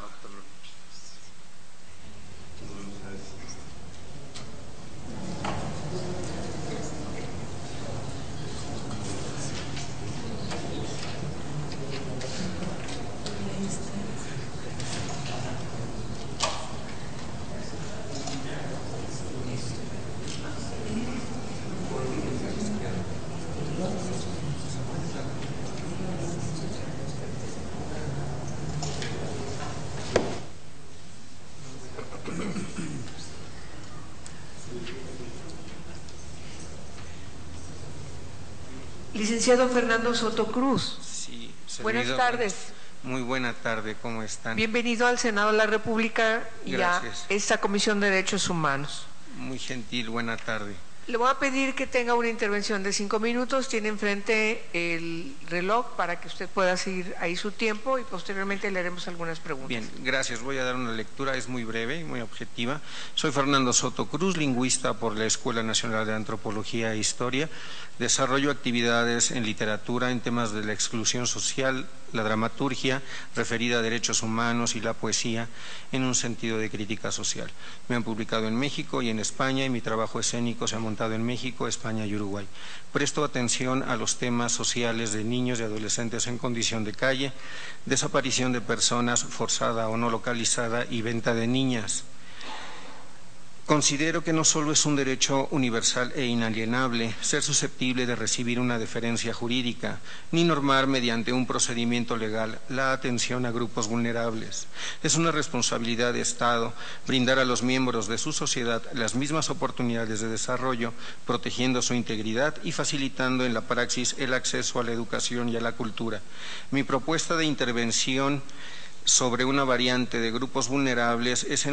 Licenciado Fernando Soto Cruz. Sí, buenas tardes. Muy buena tarde, ¿cómo están? Bienvenido al Senado de la República y Gracias. a esta Comisión de Derechos Humanos. Muy gentil, buena tarde. Le voy a pedir que tenga una intervención de 5 minutos. Tiene enfrente el reloj para que usted pueda seguir ahí su tiempo y posteriormente le haremos algunas preguntas. Bien, gracias. Voy a dar una lectura, es muy breve y muy objetiva. Soy Fernando Soto Cruz, lingüista por la Escuela Nacional de Antropología e Historia. Desarrollo actividades en literatura en temas de la exclusión social, la dramaturgia referida a derechos humanos y la poesía en un sentido de crítica social. Me han publicado en México y en España y mi trabajo escénico se ha montado en México, España y Uruguay. Presto atención a los temas sociales de niños y adolescentes en condición de calle, desaparición de personas forzada o no localizada y venta de niñas. Considero que no solo es un derecho universal e inalienable ser susceptible de recibir una deferencia jurídica, ni normar mediante un procedimiento legal la atención a grupos vulnerables. Es una responsabilidad de Estado brindar a los miembros de su sociedad las mismas oportunidades de desarrollo, protegiendo su integridad y facilitando en la praxis el acceso a la educación y a la cultura. Mi propuesta de intervención sobre una variante de grupos vulnerables es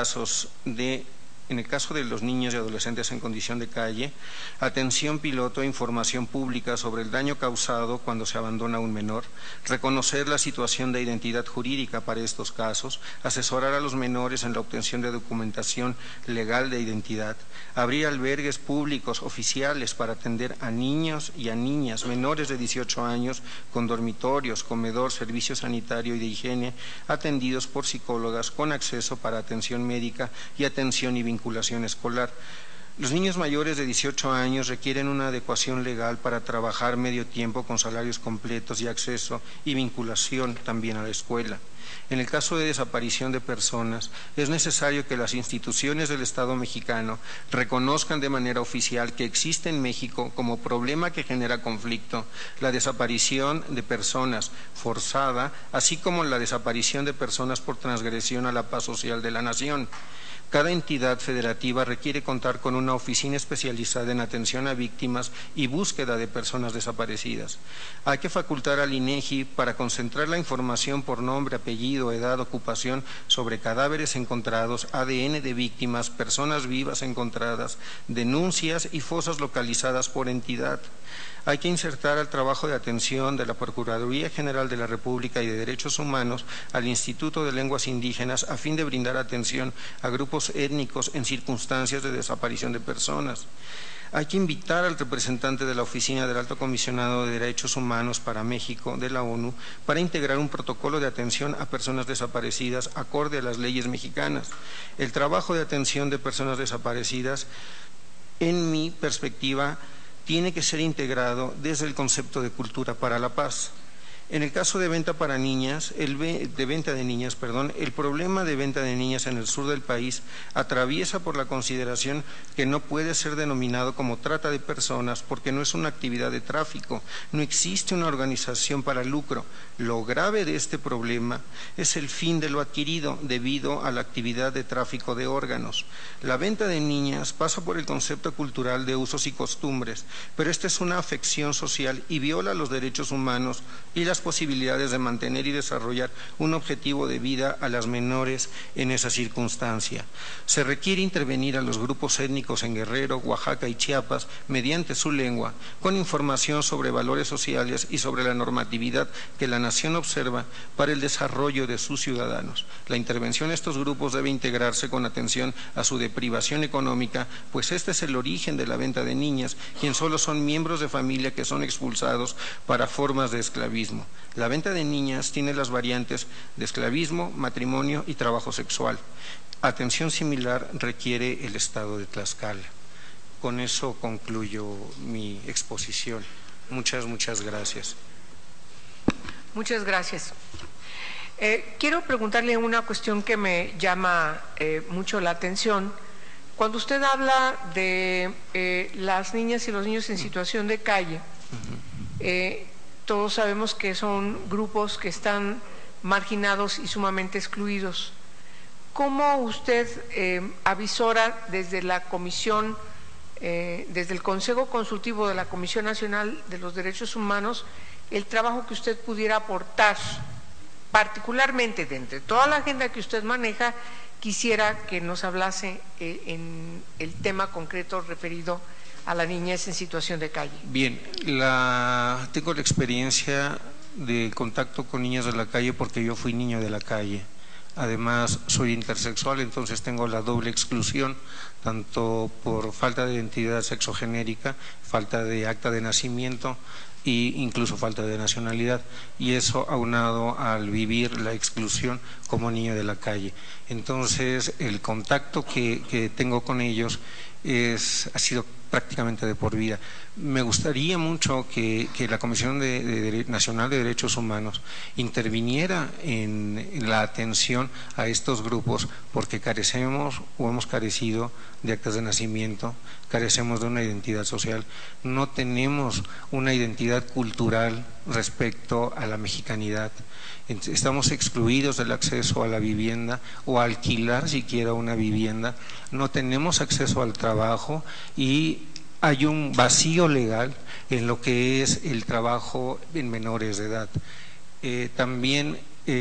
en el caso de los niños y adolescentes en condición de calle, atención piloto e información pública sobre el daño causado cuando se abandona a un menor, reconocer la situación de identidad jurídica para estos casos, asesorar a los menores en la obtención de documentación legal de identidad, abrir albergues públicos oficiales para atender a niños y a niñas menores de 18 años con dormitorios, comedor, servicio sanitario y de higiene, atendidos por psicólogas con acceso para atención médica y atención y vinculación escolar. Los niños mayores de 18 años requieren una adecuación legal para trabajar medio tiempo con salarios completos y acceso y vinculación también a la escuela. En el caso de desaparición de personas, es necesario que las instituciones del Estado mexicano reconozcan de manera oficial que existe en México como problema que genera conflicto la desaparición de personas forzada, así como la desaparición de personas por transgresión a la paz social de la nación. Cada entidad federativa requiere contar con una oficina especializada en atención a víctimas y búsqueda de personas desaparecidas. Hay que facultar al INEGI para concentrar la información por nombre, apellido, edad, ocupación sobre cadáveres encontrados, ADN de víctimas, personas vivas encontradas, denuncias y fosas localizadas por entidad. Hay que insertar al trabajo de atención de la Procuraduría General de la República y de Derechos Humanos al Instituto de Lenguas Indígenas a fin de brindar atención a grupos étnicos en circunstancias de desaparición de personas. Hay que invitar al representante de la Oficina del Alto Comisionado de Derechos Humanos para México de la ONU para integrar un protocolo de atención a personas desaparecidas acorde a las leyes mexicanas. El trabajo de atención de personas desaparecidas, en mi perspectiva, tiene que ser integrado desde el concepto de cultura para la paz. En el caso de venta para niñas, el problema de venta de niñas en el sur del país atraviesa por la consideración que no puede ser denominado como trata de personas porque no es una actividad de tráfico, no existe una organización para lucro. Lo grave de este problema es el fin de lo adquirido debido a la actividad de tráfico de órganos. La venta de niñas pasa por el concepto cultural de usos y costumbres, pero esta es una afección social y viola los derechos humanos y la verdaderas posibilidades de mantener y desarrollar un objetivo de vida a las menores en esa circunstancia. Se requiere intervenir a los grupos étnicos en Guerrero, Oaxaca y Chiapas mediante su lengua, con información sobre valores sociales y sobre la normatividad que la nación observa para el desarrollo de sus ciudadanos. La intervención de estos grupos debe integrarse con atención a su deprivación económica, pues este es el origen de la venta de niñas, quienes solo son miembros de familia que son expulsados para formas de esclavismo. La venta de niñas tiene las variantes de esclavismo, matrimonio y trabajo sexual. Atención similar requiere el estado de Tlaxcala. Con eso concluyo mi exposición. Muchas gracias. Muchas gracias. Quiero preguntarle una cuestión que me llama mucho la atención. Cuando usted habla de las niñas y los niños en situación de calle, todos sabemos que son grupos que están marginados y sumamente excluidos. ¿Cómo usted avisora desde la comisión, desde el Consejo Consultivo de la Comisión Nacional de los Derechos Humanos, el trabajo que usted pudiera aportar, particularmente de entre toda la agenda que usted maneja? Quisiera que nos hablase en el tema concreto referido a la niñez en situación de calle. Bien, tengo la experiencia de contacto con niños de la calle porque yo fui niño de la calle. Además, soy intersexual, entonces tengo la doble exclusión, tanto por falta de identidad sexogenérica, falta de acta de nacimiento e incluso falta de nacionalidad, y eso aunado al vivir la exclusión como niño de la calle. Entonces, el contacto que tengo con ellos ha sido prácticamente de por vida. Me gustaría mucho que la Comisión Nacional de Derechos Humanos interviniera en la atención a estos grupos, porque carecemos o hemos carecido de actas de nacimiento, carecemos de una identidad social, no tenemos una identidad cultural respecto a la mexicanidad. Estamos excluidos del acceso a la vivienda o a alquilar siquiera una vivienda, no tenemos acceso al trabajo y hay un vacío legal en lo que es el trabajo en menores de edad. También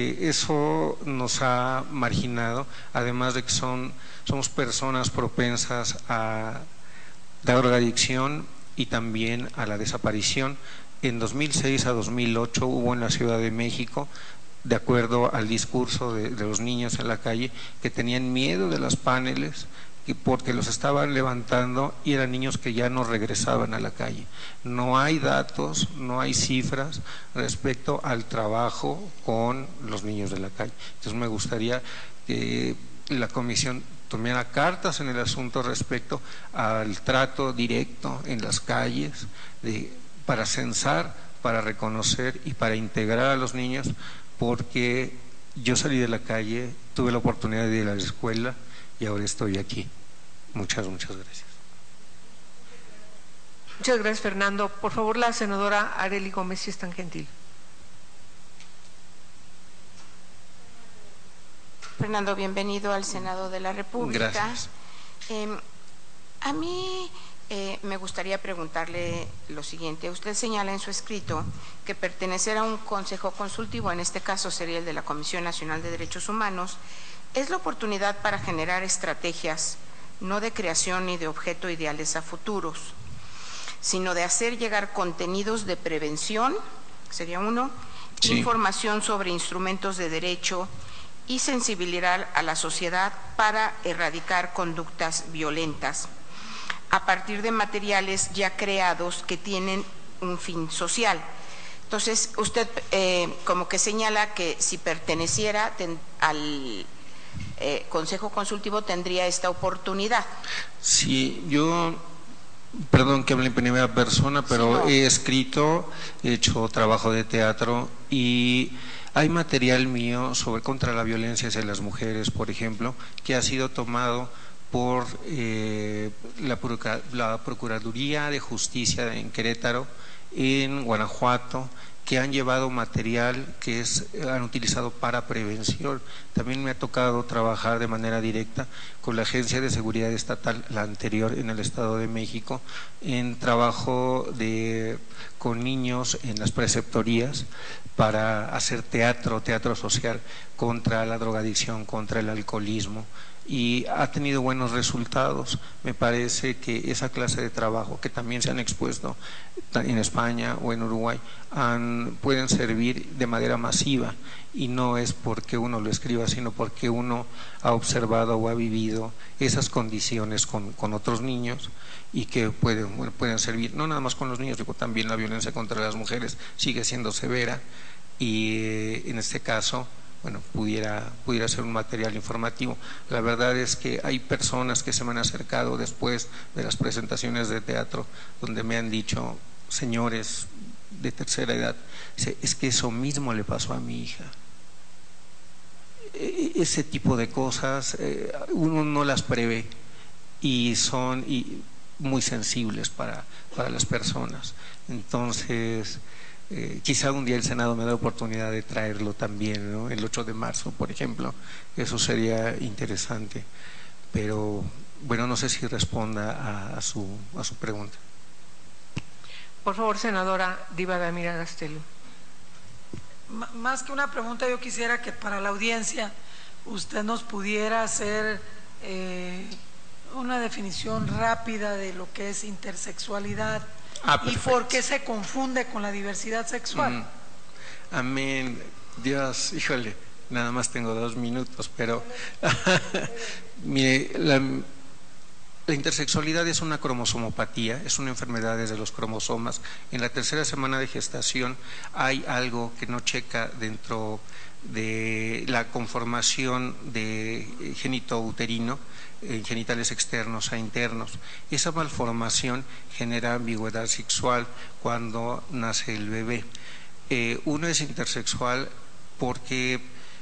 eso nos ha marginado, además de que somos personas propensas a la drogadicción y también a la desaparición. En 2006 a 2008 hubo en la Ciudad de México, de acuerdo al discurso de los niños en la calle, que tenían miedo de los paneles porque los estaban levantando y eran niños que ya no regresaban a la calle. No hay datos, no hay cifras respecto al trabajo con los niños de la calle. Entonces me gustaría que la comisión tomara cartas en el asunto respecto al trato directo en las calles, para censar, para reconocer y para integrar a los niños, porque yo salí de la calle, tuve la oportunidad de ir a la escuela y ahora estoy aquí. Muchas gracias. Muchas gracias, Fernando. Por favor, la senadora Arely Gómez, si es tan gentil. Fernando, bienvenido al Senado de la República. Gracias. A mí me gustaría preguntarle lo siguiente. Usted señala en su escrito que pertenecer a un consejo consultivo, en este caso sería el de la Comisión Nacional de Derechos Humanos, es la oportunidad para generar estrategias, no de creación ni de objeto ideales a futuros, sino de hacer llegar contenidos de prevención, sería uno, sí, información sobre instrumentos de derecho y sensibilizar a la sociedad para erradicar conductas violentas a partir de materiales ya creados que tienen un fin social. Entonces, usted como que señala que si perteneciera al Consejo Consultivo tendría esta oportunidad. Sí, yo, perdón que hable en primera persona, pero sí, no. He escrito, he hecho trabajo de teatro y hay material mío contra la violencia hacia las mujeres, por ejemplo, que ha sido tomado por la Procuraduría de Justicia en Querétaro, en Guanajuato, que han llevado material que han utilizado para prevención. También me ha tocado trabajar de manera directa con la Agencia de Seguridad Estatal, la anterior en el Estado de México, en trabajo con niños en las preceptorías para hacer teatro social contra la drogadicción, contra el alcoholismo, y ha tenido buenos resultados. Me parece que esa clase de trabajo, que también se han expuesto en España o en Uruguay, pueden servir de manera masiva, y no es porque uno lo escriba, sino porque uno ha observado o ha vivido esas condiciones con otros niños, y que pueden servir no nada más con los niños, digo, también la violencia contra las mujeres sigue siendo severa, y en este caso pudiera ser un material informativo. La verdad es que hay personas que se me han acercado después de las presentaciones de teatro, donde me han dicho, señores de tercera edad, es que eso mismo le pasó a mi hija. Ese tipo de cosas uno no las prevé, y son muy sensibles para las personas. Entonces, quizá un día el Senado me dé oportunidad de traerlo también, ¿no? El 8 de marzo, por ejemplo, eso sería interesante. Pero bueno, no sé si responda a su pregunta. Por favor, senadora Diva Damira Gastelum. Más que una pregunta, yo quisiera que para la audiencia usted nos pudiera hacer una definición rápida de lo que es intersexualidad y por qué se confunde con la diversidad sexual. Amén. Dios, híjole, nada más tengo 2 minutos, pero mire, la intersexualidad es una cromosomopatía, es una enfermedad de los cromosomas. En la tercera semana de gestación hay algo que no checa dentro de la conformación de genito uterino, genitales externos a internos. Esa malformación genera ambigüedad sexual cuando nace el bebé. Uno es intersexual porque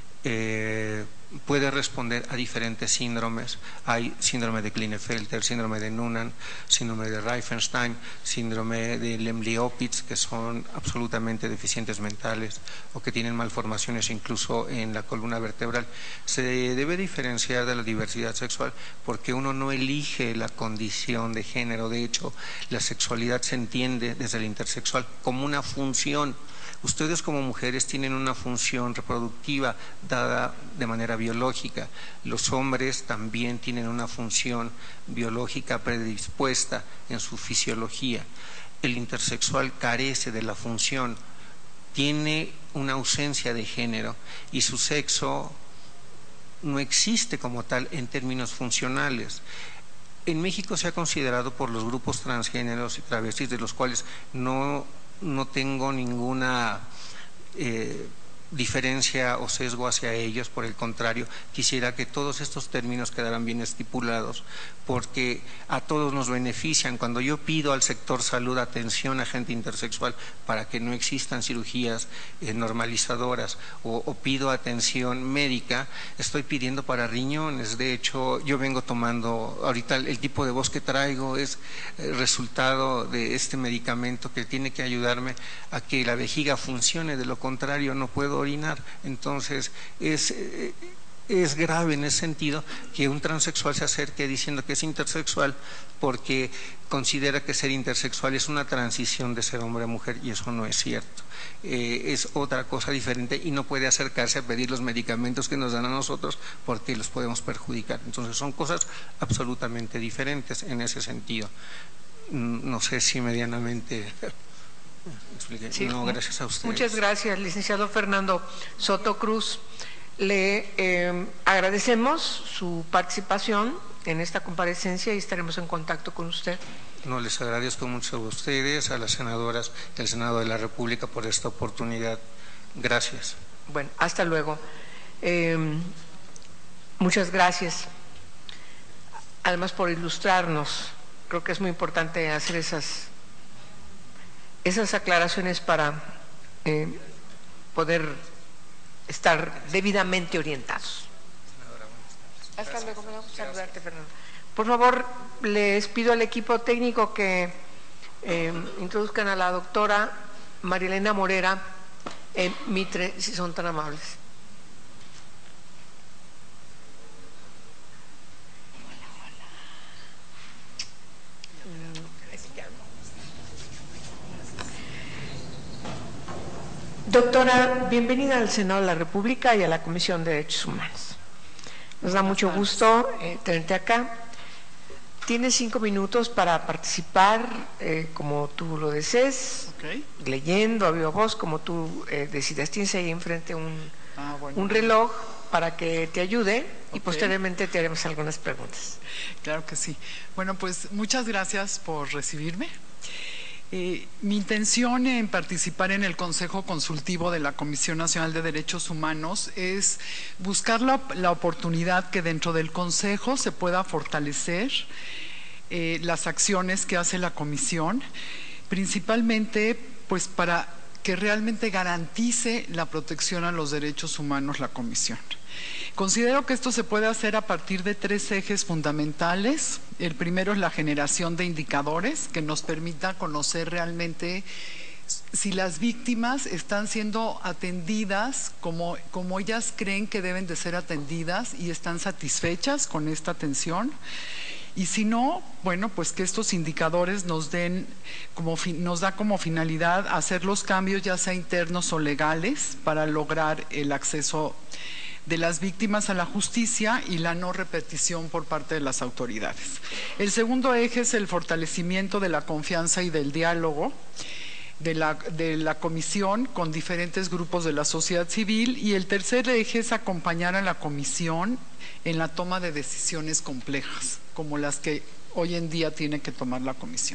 puede responder a diferentes síndromes. Hay síndrome de Klinefelter, síndrome de Noonan, síndrome de Reifenstein, síndrome de Lemli-Opitz, que son absolutamente deficientes mentales o que tienen malformaciones incluso en la columna vertebral. Se debe diferenciar de la diversidad sexual porque uno no elige la condición de género. De hecho, la sexualidad se entiende desde el intersexual como una función. Ustedes como mujeres tienen una función reproductiva dada de manera biológica. Los hombres también tienen una función biológica predispuesta en su fisiología. El intersexual carece de la función, tiene una ausencia de género y su sexo no existe como tal en términos funcionales. En México se ha considerado por los grupos transgéneros y travestis, de los cuales no tengo ninguna diferencia o sesgo hacia ellos. Por el contrario, quisiera que todos estos términos quedaran bien estipulados, porque a todos nos benefician. Cuando yo pido al sector salud atención a gente intersexual para que no existan cirugías normalizadoras, o pido atención médica, estoy pidiendo para riñones. De hecho, yo vengo tomando, ahorita el tipo de voz que traigo es resultado de este medicamento que tiene que ayudarme a que la vejiga funcione, de lo contrario no puedo orinar. Entonces es grave en ese sentido que un transexual se acerque diciendo que es intersexual porque considera que ser intersexual es una transición de ser hombre a mujer, y eso no es cierto. Es otra cosa diferente, y no puede acercarse a pedir los medicamentos que nos dan a nosotros porque los podemos perjudicar. Entonces son cosas absolutamente diferentes en ese sentido. No sé si medianamente expliqué. Sí, no, gracias a ustedes. Muchas gracias, licenciado Fernando Soto Cruz. Le agradecemos su participación en esta comparecencia y estaremos en contacto con usted. No, les agradezco mucho a ustedes, a las senadoras del Senado de la República por esta oportunidad. Gracias. Bueno, hasta luego. Muchas gracias. Además, por ilustrarnos. Creo que es muy importante hacer esas aclaraciones para poder estar debidamente orientados. Hasta luego, me gusta saludarte, Fernando. Por favor, les pido al equipo técnico que introduzcan a la doctora María Elena Morera Mitre, si son tan amables. Doctora, bienvenida al Senado de la República y a la Comisión de Derechos Humanos. Nos da mucho gusto tenerte acá. Tienes 5 minutos para participar como tú lo desees, leyendo a viva voz como tú decidas. Tienes ahí enfrente un reloj para que te ayude y posteriormente te haremos algunas preguntas. Claro que sí. Bueno, pues muchas gracias por recibirme. Mi intención en participar en el Consejo Consultivo de la Comisión Nacional de Derechos Humanos es buscar la oportunidad que dentro del Consejo se pueda fortalecer las acciones que hace la Comisión, principalmente pues para que realmente garantice la protección a los derechos humanos la Comisión. Considero que esto se puede hacer a partir de 3 ejes fundamentales. El primero es la generación de indicadores que nos permita conocer realmente si las víctimas están siendo atendidas como ellas creen que deben de ser atendidas y están satisfechas con esta atención. Y si no, bueno, pues que estos indicadores nos da como finalidad hacer los cambios ya sea internos o legales para lograr el acceso de las víctimas a la justicia y la no repetición por parte de las autoridades. El segundo eje es el fortalecimiento de la confianza y del diálogo de la Comisión con diferentes grupos de la sociedad civil, y el tercer eje es acompañar a la Comisión en la toma de decisiones complejas, como las que hoy en día tiene que tomar la Comisión.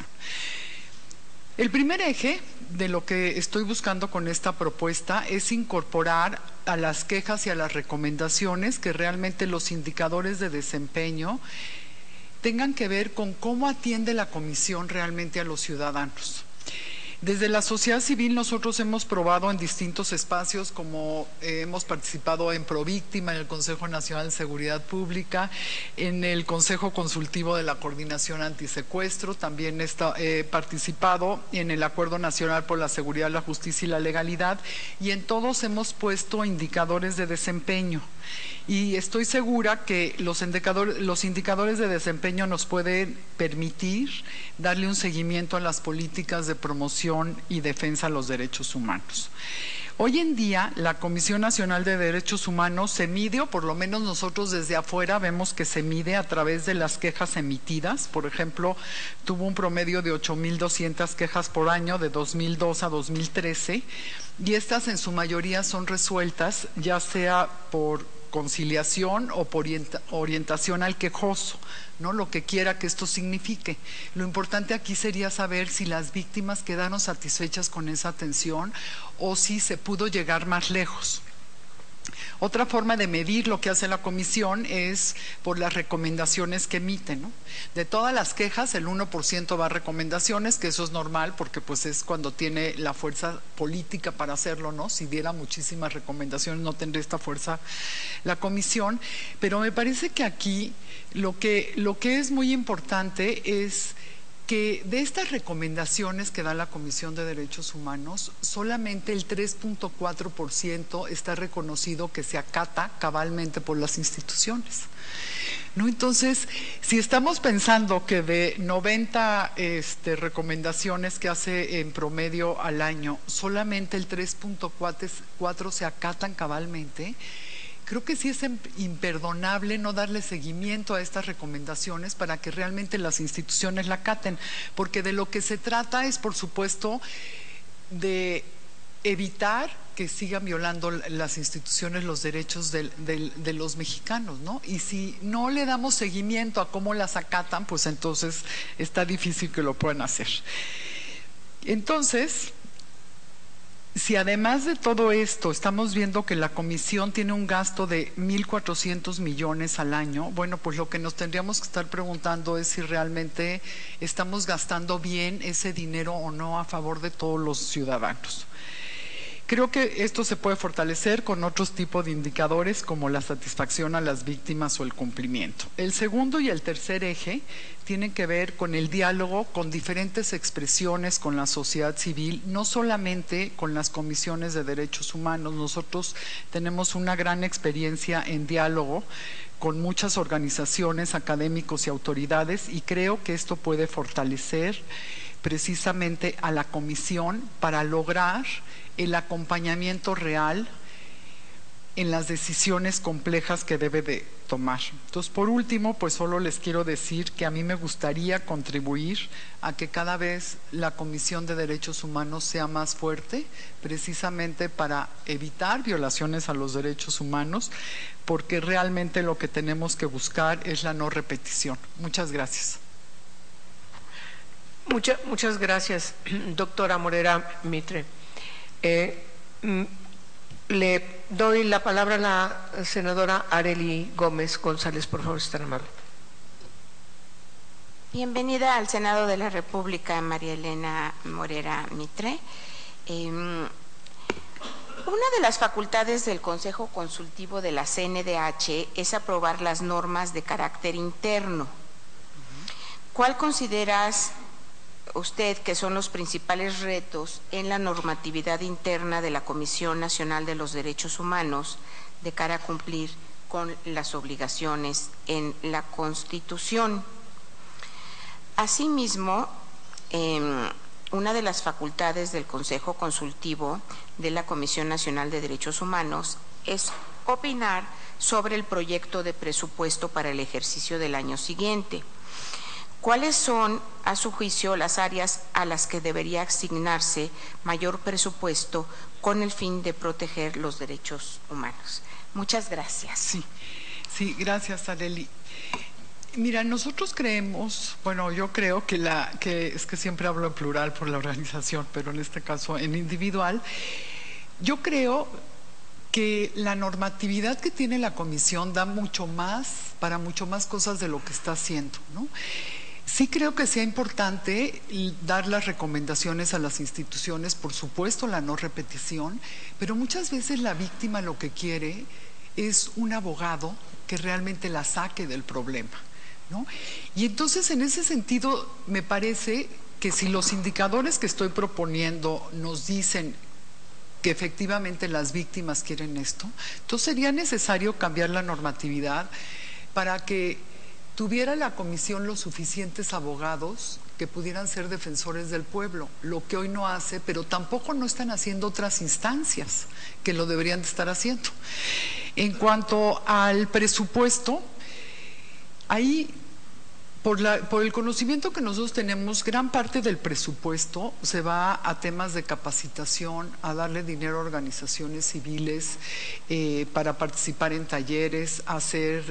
El primer eje de lo que estoy buscando con esta propuesta es incorporar a las quejas y a las recomendaciones que realmente los indicadores de desempeño tengan que ver con cómo atiende la Comisión realmente a los ciudadanos. Desde la sociedad civil nosotros hemos probado en distintos espacios, como hemos participado en Províctima, en el Consejo Nacional de Seguridad Pública, en el Consejo Consultivo de la Coordinación Antisecuestro, también he participado en el Acuerdo Nacional por la Seguridad, la Justicia y la Legalidad, y en todos hemos puesto indicadores de desempeño. Y estoy segura que los indicadores de desempeño nos pueden permitir darle un seguimiento a las políticas de promoción y defensa a los derechos humanos. Hoy en día la Comisión Nacional de Derechos Humanos se mide, o por lo menos nosotros desde afuera vemos que se mide a través de las quejas emitidas. Por ejemplo, tuvo un promedio de 8,200 quejas por año de 2002 a 2013, y estas en su mayoría son resueltas ya sea por conciliación o por orientación al quejoso, ¿no? Lo que quiera que esto signifique. Lo importante aquí sería saber si las víctimas quedaron satisfechas con esa atención o si se pudo llegar más lejos. Otra forma de medir lo que hace la Comisión es por las recomendaciones que emite, ¿no? De todas las quejas, el 1% va a recomendaciones, que eso es normal porque pues es cuando tiene la fuerza política para hacerlo, ¿no? Si diera muchísimas recomendaciones no tendría esta fuerza la Comisión, pero me parece que aquí lo que es muy importante es que de estas recomendaciones que da la Comisión de Derechos Humanos, solamente el 3,4% está reconocido que se acata cabalmente por las instituciones, ¿no? Entonces, si estamos pensando que de 90 recomendaciones que hace en promedio al año, solamente el 3,4 se acatan cabalmente, creo que sí es imperdonable no darle seguimiento a estas recomendaciones para que realmente las instituciones la acaten, porque de lo que se trata es, por supuesto, de evitar que sigan violando las instituciones los derechos de los mexicanos, ¿no? Y si no le damos seguimiento a cómo las acatan, pues entonces está difícil que lo puedan hacer. Entonces, si además de todo esto estamos viendo que la Comisión tiene un gasto de 1,400 millones al año, bueno, pues lo que nos tendríamos que estar preguntando es si realmente estamos gastando bien ese dinero o no a favor de todos los ciudadanos. Creo que esto se puede fortalecer con otros tipos de indicadores como la satisfacción a las víctimas o el cumplimiento. El segundo y el tercer eje tienen que ver con el diálogo con diferentes expresiones con la sociedad civil, no solamente con las comisiones de derechos humanos. Nosotros tenemos una gran experiencia en diálogo con muchas organizaciones, académicos y autoridades, y creo que esto puede fortalecer precisamente a la comisión para lograr el acompañamiento real en las decisiones complejas que debe de tomar. Entonces, por último, pues solo les quiero decir que a mí me gustaría contribuir a que cada vez la Comisión de Derechos Humanos sea más fuerte, precisamente para evitar violaciones a los derechos humanos, porque realmente lo que tenemos que buscar es la no repetición. Muchas gracias. Muchas gracias, doctora Morera Mitre. Le doy la palabra a la senadora Arely Gómez González, por favor, si es tan amable. Bienvenida al Senado de la República, María Elena Morera Mitre. Una de las facultades del Consejo Consultivo de la CNDH es aprobar las normas de carácter interno. ¿Cuál consideras usted que son los principales retos en la normatividad interna de la Comisión Nacional de los Derechos Humanos de cara a cumplir con las obligaciones en la Constitución? Asimismo, una de las facultades del Consejo Consultivo de la Comisión Nacional de Derechos Humanos es opinar sobre el proyecto de presupuesto para el ejercicio del año siguiente. ¿Cuáles son, a su juicio, las áreas a las que debería asignarse mayor presupuesto con el fin de proteger los derechos humanos? Muchas gracias. Sí, gracias, Arely. Mira, nosotros creemos, bueno, yo creo que es que siempre hablo en plural por la organización, pero en este caso en individual, yo creo que la normatividad que tiene la Comisión da mucho más, para mucho más cosas de lo que está haciendo, ¿no? Sí creo que sea importante dar las recomendaciones a las instituciones, por supuesto la no repetición, pero muchas veces la víctima lo que quiere es un abogado que realmente la saque del problema, ¿no? Y entonces en ese sentido me parece que si los indicadores que estoy proponiendo nos dicen que efectivamente las víctimas quieren esto, entonces sería necesario cambiar la normatividad para que tuviera la comisión los suficientes abogados que pudieran ser defensores del pueblo, lo que hoy no hace, pero tampoco no están haciendo otras instancias que lo deberían de estar haciendo. En cuanto al presupuesto, ahí, por el conocimiento que nosotros tenemos, gran parte del presupuesto se va a temas de capacitación, a darle dinero a organizaciones civiles para participar en talleres, a hacer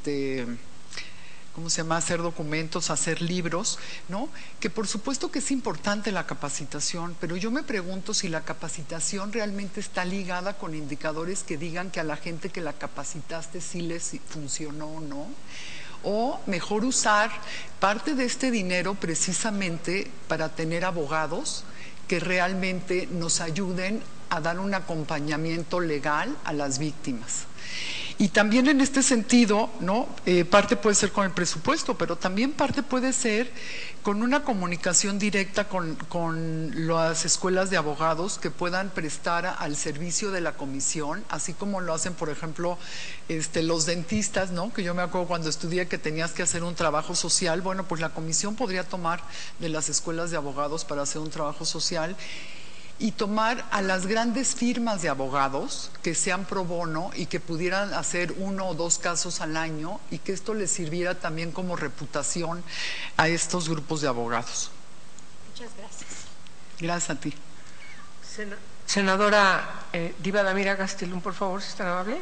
hacer documentos, hacer libros, ¿no? Que por supuesto que es importante la capacitación, pero yo me pregunto si la capacitación realmente está ligada con indicadores que digan que a la gente que la capacitaste sí les funcionó o no. O mejor usar parte de este dinero precisamente para tener abogados que realmente nos ayuden a dar un acompañamiento legal a las víctimas. Y también en este sentido, ¿no? Parte puede ser con el presupuesto, pero también parte puede ser con una comunicación directa con las escuelas de abogados que puedan prestar al servicio de la comisión, así como lo hacen, por ejemplo, los dentistas, ¿no? Que yo me acuerdo cuando estudié que tenías que hacer un trabajo social. Bueno, pues la comisión podría tomar de las escuelas de abogados para hacer un trabajo social y tomar a las grandes firmas de abogados que sean pro bono y que pudieran hacer 1 o 2 casos al año y que esto les sirviera también como reputación a estos grupos de abogados. Muchas gracias. Gracias a ti. Senadora Diva Damira Gastelum, por favor, si es tan amable.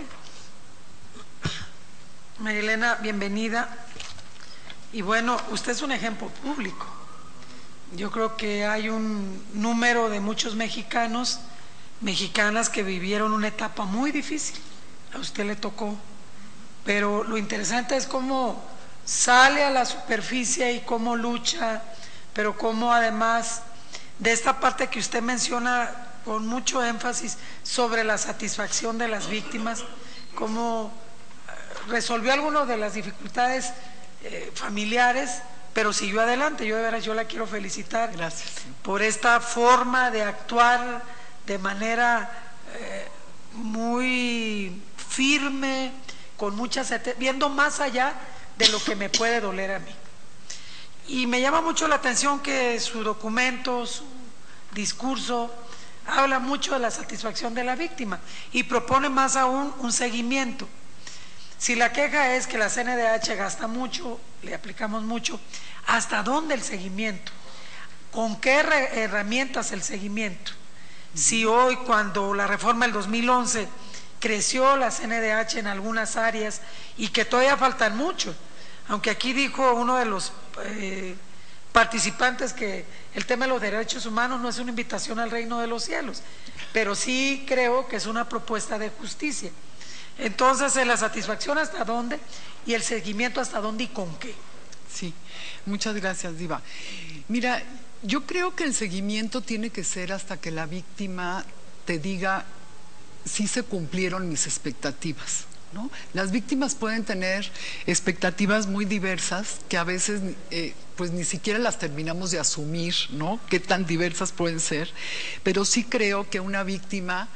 María Elena, bienvenida. Y bueno, usted es un ejemplo público. Yo creo que hay un número de muchos mexicanas que vivieron una etapa muy difícil. A usted le tocó, pero lo interesante es cómo sale a la superficie y cómo lucha, pero cómo además de esta parte que usted menciona con mucho énfasis sobre la satisfacción de las víctimas, cómo resolvió algunas de las dificultades familiares, pero siguió adelante. Yo de veras, yo la quiero felicitar. Gracias. Por esta forma de actuar de manera muy firme, con viendo más allá de lo que me puede doler a mí. Y me llama mucho la atención que su documento, su discurso, habla mucho de la satisfacción de la víctima y propone más aún un seguimiento. Si la queja es que la CNDH gasta mucho, le aplicamos mucho, ¿hasta dónde el seguimiento? ¿Con qué herramientas el seguimiento? Si hoy, cuando la reforma del 2011 creció la CNDH en algunas áreas y que todavía faltan mucho, aunque aquí dijo uno de los participantes que el tema de los derechos humanos no es una invitación al reino de los cielos, pero sí creo que es una propuesta de justicia. Entonces, la satisfacción hasta dónde y el seguimiento hasta dónde y con qué. Sí, muchas gracias, Diva. Mira, yo creo que el seguimiento tiene que ser hasta que la víctima te diga si se cumplieron mis expectativas, ¿no? Las víctimas pueden tener expectativas muy diversas que a veces pues ni siquiera las terminamos de asumir, ¿no? Qué tan diversas pueden ser, pero sí creo que una víctima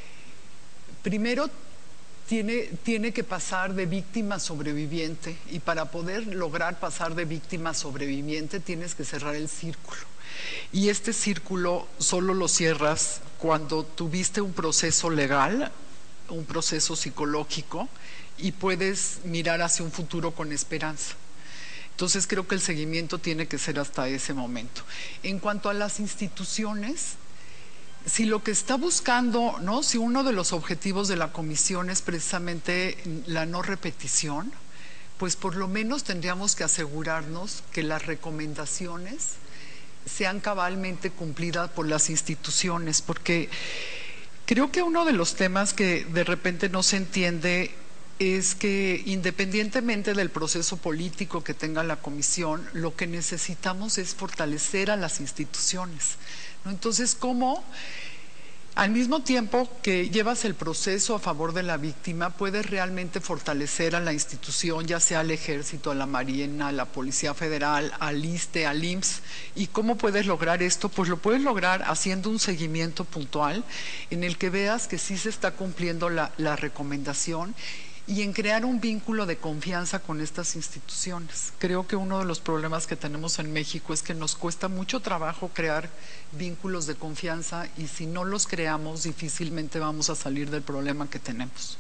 primero tiene que pasar de víctima a sobreviviente, y para poder lograr pasar de víctima a sobreviviente tienes que cerrar el círculo. Y este círculo solo lo cierras cuando tuviste un proceso legal, un proceso psicológico, y puedes mirar hacia un futuro con esperanza. Entonces creo que el seguimiento tiene que ser hasta ese momento. En cuanto a las instituciones, si lo que está buscando, ¿no? Si uno de los objetivos de la comisión es precisamente la no repetición, pues por lo menos tendríamos que asegurarnos que las recomendaciones sean cabalmente cumplidas por las instituciones, porque creo que uno de los temas que de repente no se entiende es que independientemente del proceso político que tenga la comisión, lo que necesitamos es fortalecer a las instituciones, ¿no? Entonces, ¿cómo al mismo tiempo que llevas el proceso a favor de la víctima, puedes realmente fortalecer a la institución, ya sea al Ejército, a la Marina, a la Policía Federal, al ISSSTE, al IMSS? ¿Y cómo puedes lograr esto? Pues lo puedes lograr haciendo un seguimiento puntual en el que veas que sí se está cumpliendo la recomendación, y en crear un vínculo de confianza con estas instituciones. Creo que uno de los problemas que tenemos en México es que nos cuesta mucho trabajo crear vínculos de confianza, y si no los creamos difícilmente vamos a salir del problema que tenemos.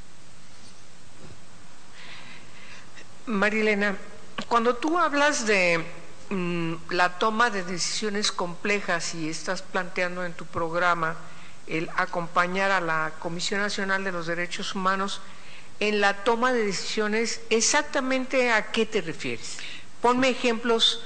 Marilena, cuando tú hablas de la toma de decisiones complejas y estás planteando en tu programa el acompañar a la Comisión Nacional de los Derechos Humanos en la toma de decisiones, ¿exactamente a qué te refieres? Ponme ejemplos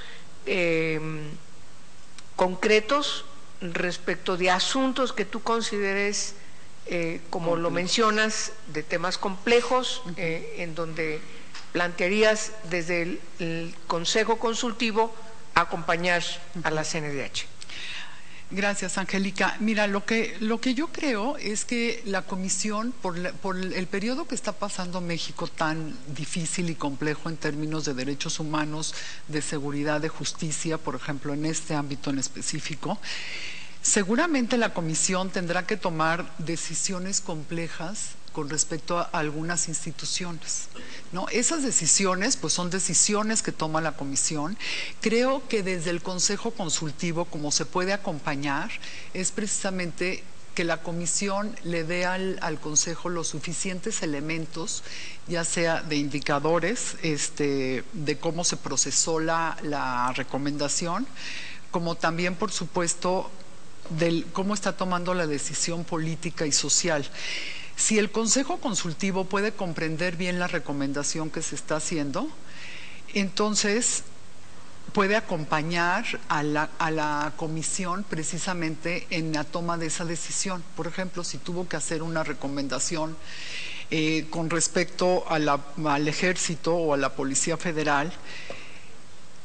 concretos respecto de asuntos que tú consideres, como lo mencionas, de temas complejos, en donde plantearías desde el Consejo Consultivo acompañar a la CNDH. Gracias, Angélica. Mira, lo que yo creo es que la comisión, por el periodo que está pasando México tan difícil y complejo en términos de derechos humanos, de seguridad, de justicia, por ejemplo, en este ámbito en específico, seguramente la comisión tendrá que tomar decisiones complejas con respecto a algunas instituciones, ¿no? Esas decisiones pues son decisiones que toma la comisión. Creo que desde el Consejo Consultivo, como se puede acompañar, es precisamente que la comisión le dé al Consejo los suficientes elementos, ya sea de indicadores, de cómo se procesó la recomendación, como también, por supuesto, de cómo está tomando la decisión política y social. Si el Consejo Consultivo puede comprender bien la recomendación que se está haciendo, entonces puede acompañar a la comisión precisamente en la toma de esa decisión. Por ejemplo, si tuvo que hacer una recomendación con respecto al Ejército o a la Policía Federal,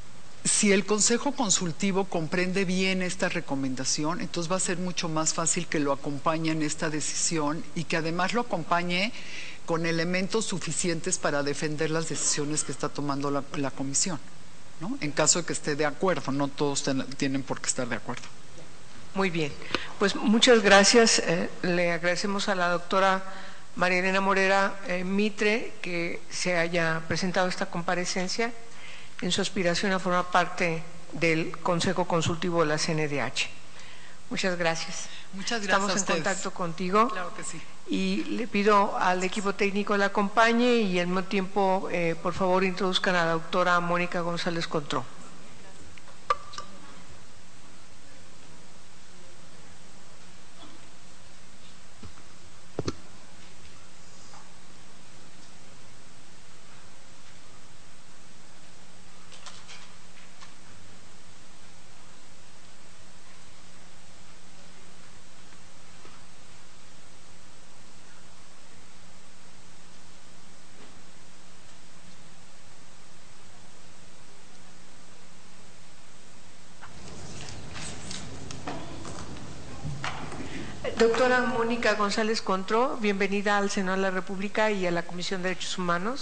si el Consejo Consultivo comprende bien esta recomendación, entonces va a ser mucho más fácil que lo acompañe en esta decisión y que además lo acompañe con elementos suficientes para defender las decisiones que está tomando la comisión, ¿no? En caso de que esté de acuerdo, no todos tienen por qué estar de acuerdo. Muy bien, pues muchas gracias. Le agradecemos a la doctora María Elena Morera Mitre que se haya presentado esta comparecencia en su aspiración a formar parte del Consejo Consultivo de la CNDH. Muchas gracias. Muchas gracias. Estamos a en ustedes. contacto contigo. Claro que sí. Y le pido al equipo técnico que la acompañe y al mismo tiempo, por favor, introduzcan a la doctora Mónica González Contró. Doctora Mónica González Contró, bienvenida al Senado de la República y a la Comisión de Derechos Humanos.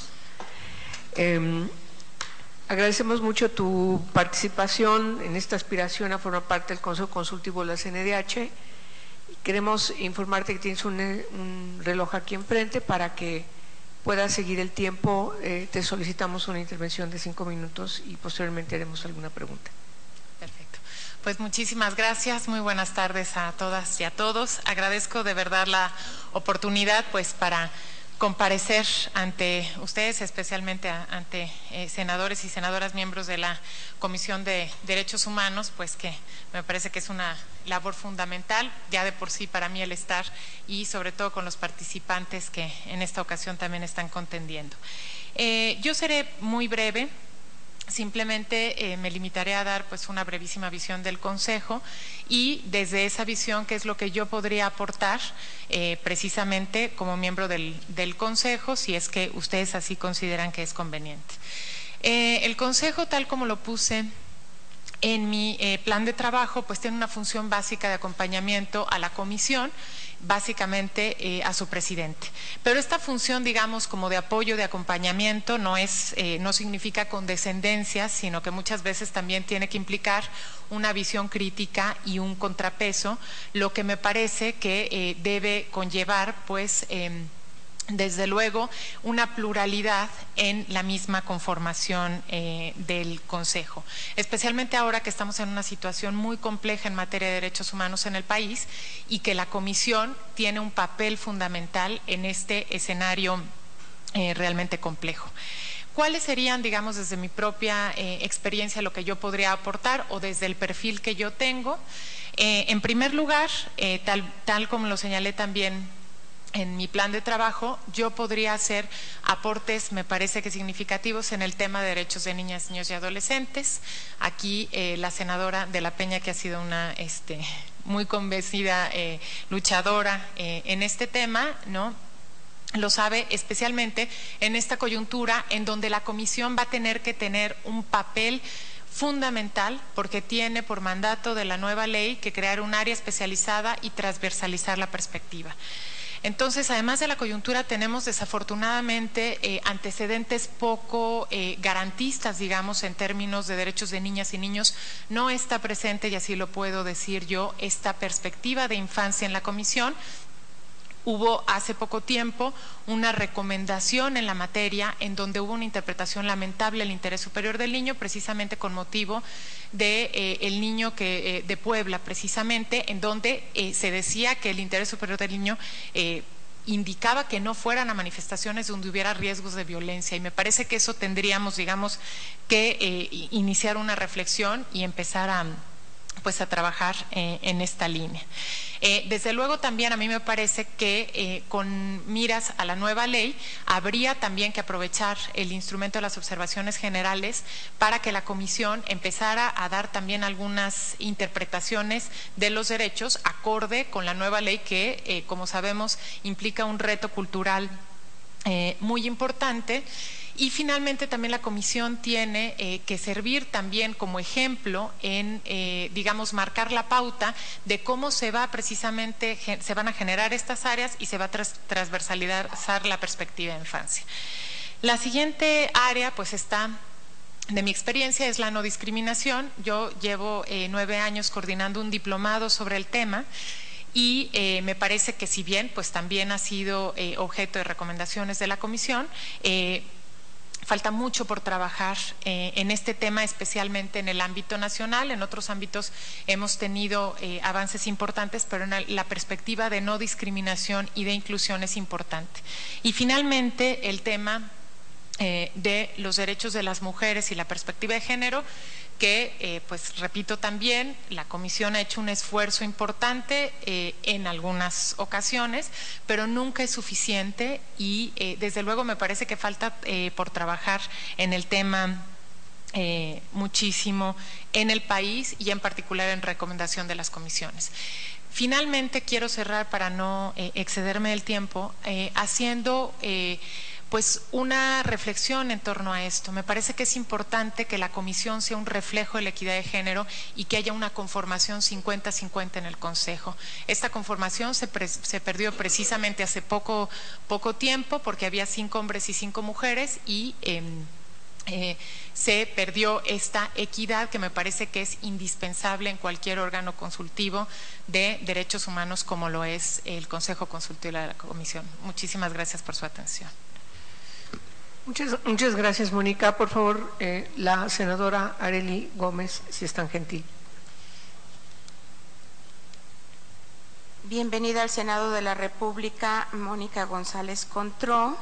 Agradecemos mucho tu participación en esta aspiración a formar parte del Consejo Consultivo de la CNDH. Queremos informarte que tienes un reloj aquí enfrente para que puedas seguir el tiempo. Te solicitamos una intervención de 5 minutos y posteriormente haremos alguna pregunta. Perfecto. Pues muchísimas gracias, muy buenas tardes a todas y a todos. Agradezco de verdad la oportunidad pues para comparecer ante ustedes, especialmente ante senadores y senadoras miembros de la Comisión de Derechos Humanos, pues que me parece que es una labor fundamental, ya de por sí para mí el estar y sobre todo con los participantes que en esta ocasión también están contendiendo. Yo seré muy breve. Simplemente me limitaré a dar pues una brevísima visión del Consejo y desde esa visión qué es lo que yo podría aportar precisamente como miembro del Consejo, si es que ustedes así consideran que es conveniente. El Consejo, tal como lo puse en mi plan de trabajo, pues tiene una función básica de acompañamiento a la Comisión, básicamente a su presidente. Pero esta función, digamos, como de apoyo, de acompañamiento, no significa condescendencia, sino que muchas veces también tiene que implicar una visión crítica y un contrapeso, lo que me parece que debe conllevar, pues, desde luego, una pluralidad en la misma conformación del Consejo, especialmente ahora que estamos en una situación muy compleja en materia de derechos humanos en el país y que la Comisión tiene un papel fundamental en este escenario realmente complejo. ¿Cuáles serían, digamos, desde mi propia experiencia lo que yo podría aportar o desde el perfil que yo tengo? En primer lugar, tal como lo señalé también en mi plan de trabajo, yo podría hacer aportes, me parece que significativos, en el tema de derechos de niñas, niños y adolescentes. Aquí la senadora de la Peña, que ha sido una muy convencida luchadora en este tema, ¿no?, lo sabe, especialmente en esta coyuntura en donde la Comisión va a tener que tener un papel fundamental, porque tiene por mandato de la nueva ley que crear un área especializada y transversalizar la perspectiva. Entonces, además de la coyuntura, tenemos desafortunadamente antecedentes poco garantistas, digamos, en términos de derechos de niñas y niños. No está presente, y así lo puedo decir yo, esta perspectiva de infancia en la Comisión. Hubo hace poco tiempo una recomendación en la materia en donde hubo una interpretación lamentable del interés superior del niño, precisamente con motivo de el niño de Puebla, precisamente, en donde se decía que el interés superior del niño indicaba que no fueran a manifestaciones donde hubiera riesgos de violencia, y me parece que eso tendríamos, digamos, que iniciar una reflexión y empezar a trabajar en esta línea. Desde luego también a mí me parece que con miras a la nueva ley habría también que aprovechar el instrumento de las observaciones generales para que la Comisión empezara a dar también algunas interpretaciones de los derechos acorde con la nueva ley que, como sabemos, implica un reto cultural muy importante. Y finalmente también la comisión tiene que servir también como ejemplo en, digamos, marcar la pauta de cómo se van a generar estas áreas y se va a transversalizar la perspectiva de infancia. La siguiente área, pues está, de mi experiencia, es la no discriminación. Yo llevo 9 años coordinando un diplomado sobre el tema y me parece que si bien pues también ha sido objeto de recomendaciones de la comisión, falta mucho por trabajar en este tema, especialmente en el ámbito nacional. En otros ámbitos hemos tenido avances importantes, pero en la perspectiva de no discriminación y de inclusión es importante. Y finalmente, el tema de los derechos de las mujeres y la perspectiva de género, que pues repito también, la comisión ha hecho un esfuerzo importante en algunas ocasiones, pero nunca es suficiente y desde luego me parece que falta por trabajar en el tema muchísimo en el país y en particular en recomendación de las comisiones. Finalmente quiero cerrar para no excederme del tiempo haciendo pues una reflexión en torno a esto. Me parece que es importante que la comisión sea un reflejo de la equidad de género y que haya una conformación 50-50 en el Consejo. Esta conformación se perdió precisamente hace poco tiempo porque había 5 hombres y 5 mujeres y se perdió esta equidad que me parece que es indispensable en cualquier órgano consultivo de derechos humanos como lo es el Consejo Consultivo de la Comisión. Muchísimas gracias por su atención. Muchas gracias, Mónica. Por favor, la senadora Arely Gómez, si es tan gentil. Bienvenida al Senado de la República, Mónica González Contró.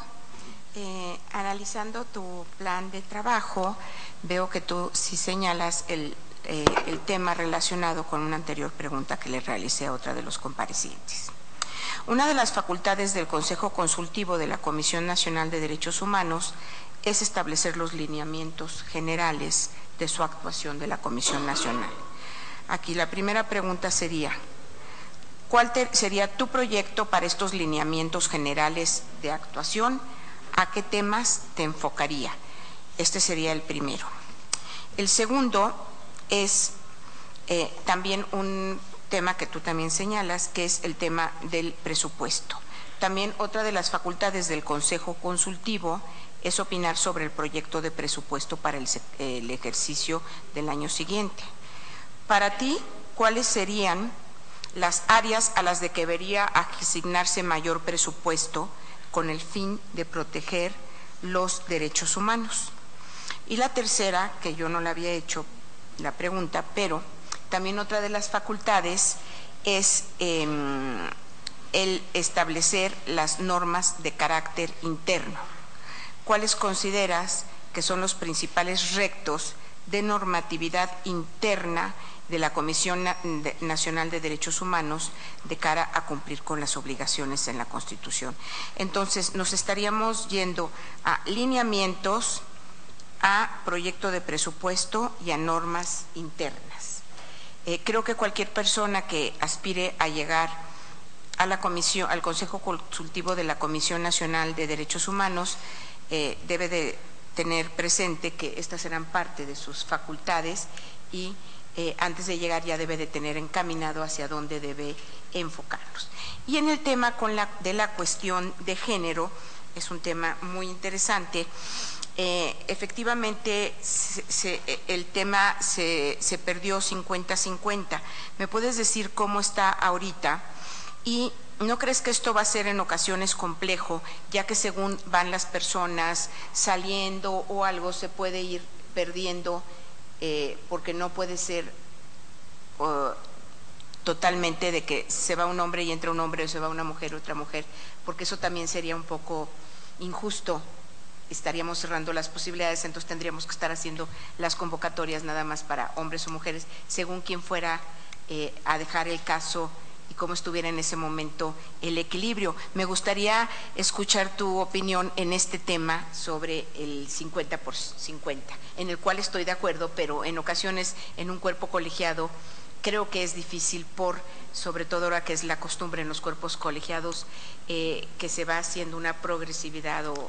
Analizando tu plan de trabajo, veo que tú sí señalas el tema relacionado con una anterior pregunta que le realicé a otra de los comparecientes. Una de las facultades del Consejo Consultivo de la Comisión Nacional de Derechos Humanos es establecer los lineamientos generales de su actuación de la Comisión Nacional. Aquí la primera pregunta sería, ¿cuál sería tu proyecto para estos lineamientos generales de actuación? ¿A qué temas te enfocaría? Este sería el primero. El segundo es también un tema que tú también señalas, que es el tema del presupuesto. También otra de las facultades del Consejo Consultivo es opinar sobre el proyecto de presupuesto para el ejercicio del año siguiente. Para ti, ¿cuáles serían las áreas a las de que debería asignarse mayor presupuesto con el fin de proteger los derechos humanos? Y la tercera, que yo no la había hecho la pregunta, pero también otra de las facultades es el establecer las normas de carácter interno. ¿Cuáles consideras que son los principales retos de normatividad interna de la Comisión Nacional de Derechos Humanos de cara a cumplir con las obligaciones en la Constitución? Entonces, nos estaríamos yendo a lineamientos, a proyecto de presupuesto y a normas internas. Creo que cualquier persona que aspire a llegar a la comisión, al Consejo Consultivo de la Comisión Nacional de Derechos Humanos debe de tener presente que estas serán parte de sus facultades y antes de llegar ya debe de tener encaminado hacia dónde debe enfocarlos. Y en el tema de la cuestión de género, es un tema muy interesante. Efectivamente el tema se perdió 50-50. ¿Me puedes decir cómo está ahorita? ¿Y no crees que esto va a ser en ocasiones complejo, ya que según van las personas saliendo o algo se puede ir perdiendo porque no puede ser totalmente de que se va un hombre y entra un hombre o se va una mujer y otra mujer, porque eso también sería un poco injusto? Estaríamos cerrando las posibilidades, entonces tendríamos que estar haciendo las convocatorias nada más para hombres o mujeres, según quien fuera a dejar el caso y cómo estuviera en ese momento el equilibrio. Me gustaría escuchar tu opinión en este tema sobre el 50 por 50, en el cual estoy de acuerdo, pero en ocasiones en un cuerpo colegiado creo que es difícil sobre todo ahora que es la costumbre en los cuerpos colegiados, que se va haciendo una progresividad o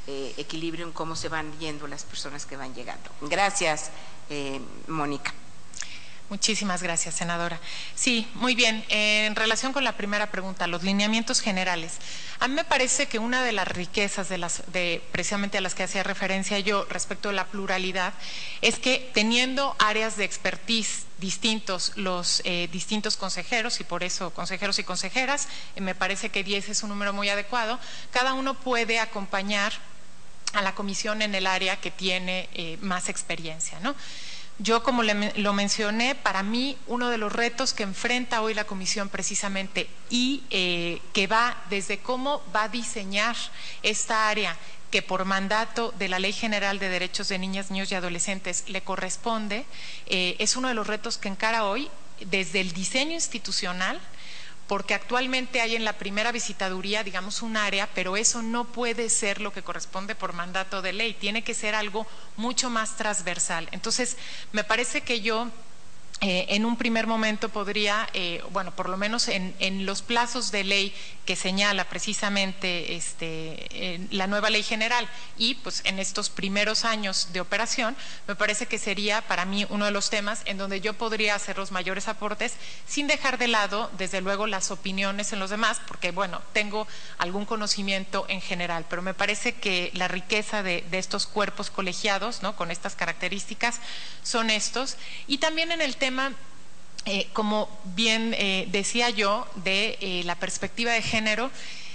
equilibrio en cómo se van yendo las personas que van llegando. Gracias, Mónica. Muchísimas gracias, senadora. Sí, muy bien. En relación con la primera pregunta, los lineamientos generales. A mí me parece que una de las riquezas precisamente a las que hacía referencia yo respecto a la pluralidad es que teniendo áreas de expertise distintos los distintos consejeros, y por eso consejeros y consejeras, me parece que 10 es un número muy adecuado, cada uno puede acompañar a la comisión en el área que tiene más experiencia, ¿no? Yo, como lo mencioné, para mí uno de los retos que enfrenta hoy la comisión precisamente y que va desde cómo va a diseñar esta área que por mandato de la Ley General de Derechos de Niñas, Niños y Adolescentes le corresponde, es uno de los retos que encara hoy desde el diseño institucional, porque actualmente hay en la primera visitaduría, digamos, un área, pero eso no puede ser lo que corresponde por mandato de ley, tiene que ser algo mucho más transversal. Entonces, me parece que yo en un primer momento podría, bueno, por lo menos en los plazos de ley que señala precisamente la nueva ley general y pues en estos primeros años de operación, me parece que sería para mí uno de los temas en donde yo podría hacer los mayores aportes sin dejar de lado, desde luego, las opiniones en los demás, porque bueno, tengo algún conocimiento en general, pero me parece que la riqueza de estos cuerpos colegiados, ¿no?, con estas características, son estos. Y también en el tema, como bien decía yo, de la perspectiva de género,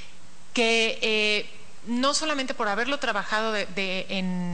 que no solamente por haberlo trabajado desde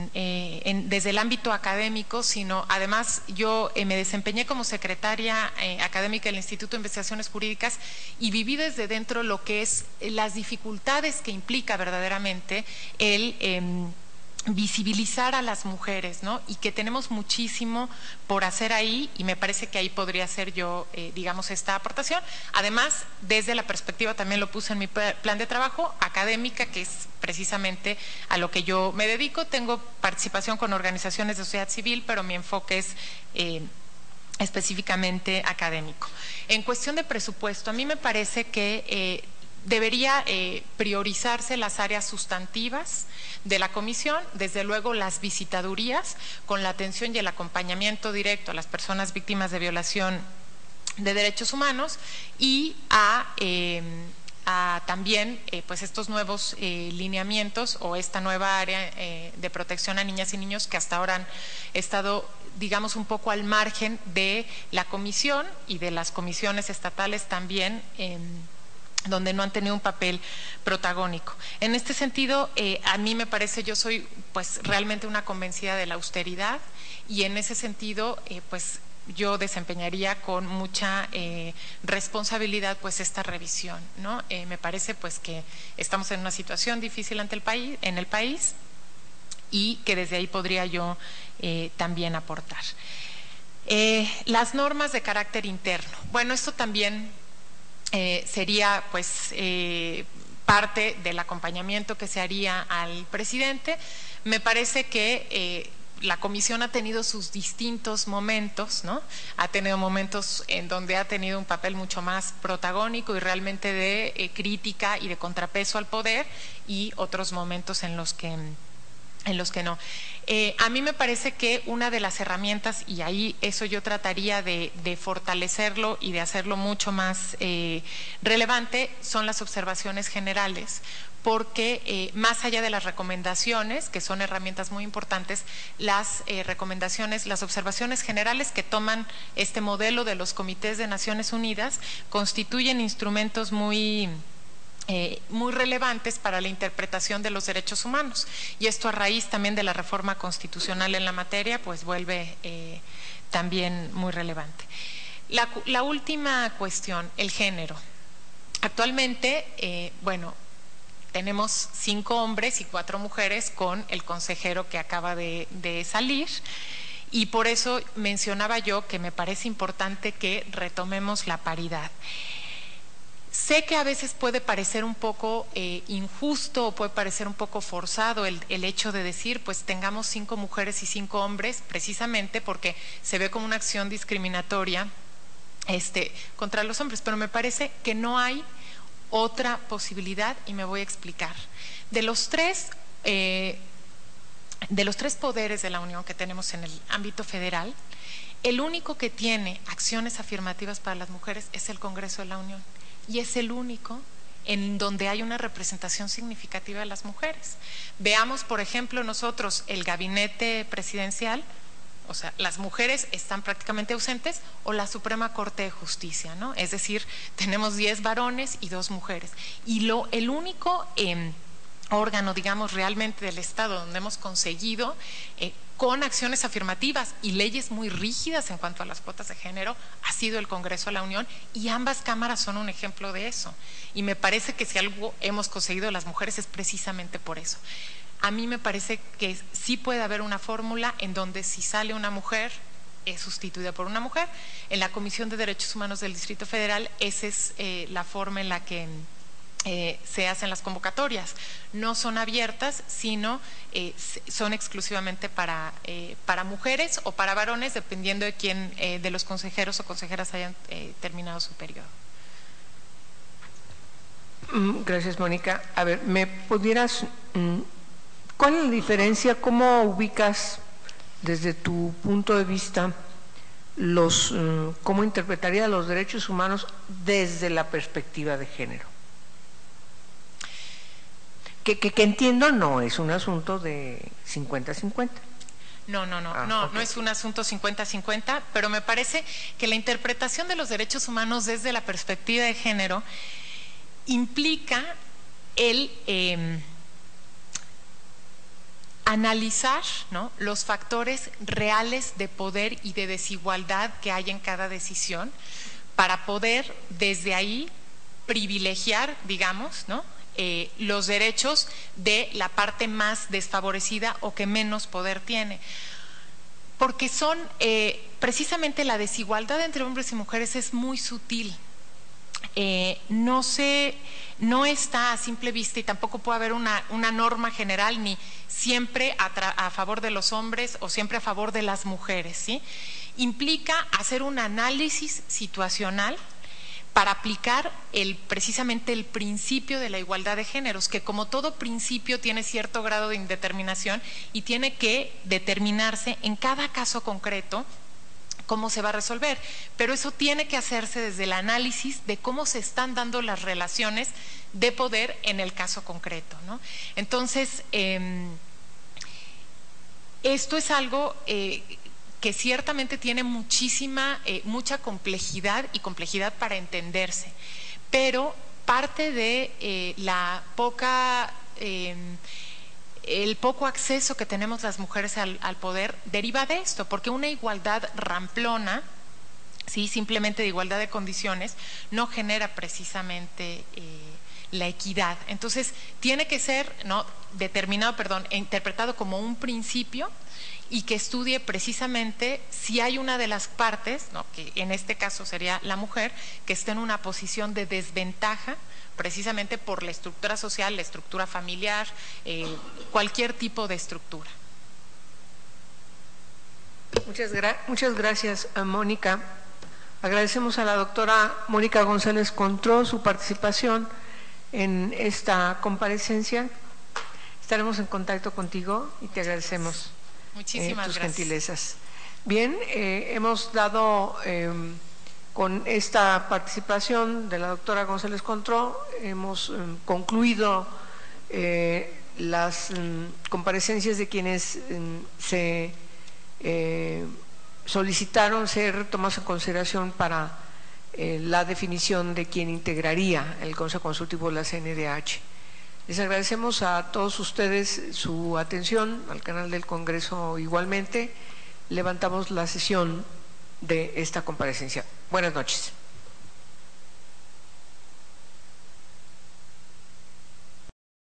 el ámbito académico, sino además yo me desempeñé como secretaria académica del Instituto de Investigaciones Jurídicas y viví desde dentro lo que es las dificultades que implica verdaderamente el visibilizar a las mujeres, ¿no? Y que tenemos muchísimo por hacer ahí, y me parece que ahí podría ser yo, digamos, esta aportación. Además, desde la perspectiva, también lo puse en mi plan de trabajo, académica, que es precisamente a lo que yo me dedico. Tengo participación con organizaciones de sociedad civil, pero mi enfoque es específicamente académico. En cuestión de presupuesto, a mí me parece que debería priorizarse las áreas sustantivas de la comisión, desde luego las visitadurías, con la atención y el acompañamiento directo a las personas víctimas de violación de derechos humanos, y a también pues estos nuevos lineamientos o esta nueva área de protección a niñas y niños que hasta ahora han estado, digamos, un poco al margen de la comisión y de las comisiones estatales también, donde no han tenido un papel protagónico. En este sentido, a mí me parece, yo soy pues realmente una convencida de la austeridad, y en ese sentido pues yo desempeñaría con mucha responsabilidad pues esta revisión, ¿no? Me parece pues que estamos en una situación difícil ante en el país, y que desde ahí podría yo también aportar. Las normas de carácter interno. Bueno, esto también sería pues parte del acompañamiento que se haría al presidente. Me parece que la comisión ha tenido sus distintos momentos, ¿no? Ha tenido momentos en donde ha tenido un papel mucho más protagónico y realmente de crítica y de contrapeso al poder, y otros momentos en los que no. A mí me parece que una de las herramientas, y ahí eso yo trataría de fortalecerlo y de hacerlo mucho más relevante, son las observaciones generales, porque más allá de las recomendaciones, que son herramientas muy importantes, las recomendaciones, las observaciones generales que toman este modelo de los comités de Naciones Unidas constituyen instrumentos muy relevantes para la interpretación de los derechos humanos, y esto a raíz también de la reforma constitucional en la materia pues vuelve también muy relevante. La última cuestión, el género. Actualmente, bueno, tenemos 5 hombres y 4 mujeres con el consejero que acaba de salir, y por eso mencionaba yo que me parece importante que retomemos la paridad. Sé que a veces puede parecer un poco injusto o puede parecer un poco forzado el hecho de decir pues tengamos 5 mujeres y 5 hombres, precisamente porque se ve como una acción discriminatoria contra los hombres, pero me parece que no hay otra posibilidad, y me voy a explicar. De los 3 de los 3 poderes de la Unión que tenemos en el ámbito federal, el único que tiene acciones afirmativas para las mujeres es el Congreso de la Unión, y es el único en donde hay una representación significativa de las mujeres. Veamos, por ejemplo, nosotros el gabinete presidencial, o sea, las mujeres están prácticamente ausentes, o la Suprema Corte de Justicia, ¿no? Es decir, tenemos 10 varones y 2 mujeres. Y el único órgano, digamos, realmente del Estado donde hemos conseguido con acciones afirmativas y leyes muy rígidas en cuanto a las cuotas de género ha sido el Congreso de la Unión, y ambas cámaras son un ejemplo de eso. Y me parece que si algo hemos conseguido las mujeres es precisamente por eso. A mí me parece que sí puede haber una fórmula en donde si sale una mujer es sustituida por una mujer. En la Comisión de Derechos Humanos del Distrito Federal esa es la forma en la que se hacen las convocatorias. No son abiertas, sino son exclusivamente para mujeres o para varones, dependiendo de quién de los consejeros o consejeras hayan terminado su periodo. Gracias, Mónica. A ver, ¿me pudieras, cuál es la diferencia, cómo ubicas desde tu punto de vista cómo interpretaría los derechos humanos desde la perspectiva de género? Que entiendo no es un asunto de 50-50. No es un asunto 50-50, pero me parece que la interpretación de los derechos humanos desde la perspectiva de género implica el analizar, ¿no?, los factores reales de poder y de desigualdad que hay en cada decisión, para poder desde ahí privilegiar, digamos, ¿no?, los derechos de la parte más desfavorecida o que menos poder tiene. Porque son, precisamente la desigualdad entre hombres y mujeres es muy sutil. No está a simple vista, y tampoco puede haber una norma general, ni siempre a favor de los hombres o siempre a favor de las mujeres, ¿sí? Implica hacer un análisis situacional para aplicar precisamente el principio de la igualdad de géneros, que como todo principio tiene cierto grado de indeterminación y tiene que determinarse en cada caso concreto cómo se va a resolver, pero eso tiene que hacerse desde el análisis de cómo se están dando las relaciones de poder en el caso concreto, ¿no? Entonces, esto es algo que ciertamente tiene mucha complejidad y complejidad para entenderse, pero parte de el poco acceso que tenemos las mujeres al poder deriva de esto, porque una igualdad ramplona, ¿sí?, simplemente de igualdad de condiciones, no genera precisamente la equidad. Entonces, tiene que ser, ¿no?, interpretado como un principio, y que estudie precisamente si hay una de las partes, ¿no?, que en este caso sería la mujer, que está en una posición de desventaja, precisamente por la estructura social, la estructura familiar, cualquier tipo de estructura. Muchas gracias, Mónica. Agradecemos a la doctora Mónica González Contró su participación en esta comparecencia. Estaremos en contacto contigo y te agradecemos Muchísimas tus gracias. gentilezas. Bien, hemos dado con esta participación de la doctora González Contró, hemos concluido las comparecencias de quienes se solicitaron ser tomados en consideración para la definición de quién integraría el Consejo Consultivo de la CNDH. Les agradecemos a todos ustedes su atención, al canal del Congreso igualmente. Levantamos la sesión de esta comparecencia. Buenas noches.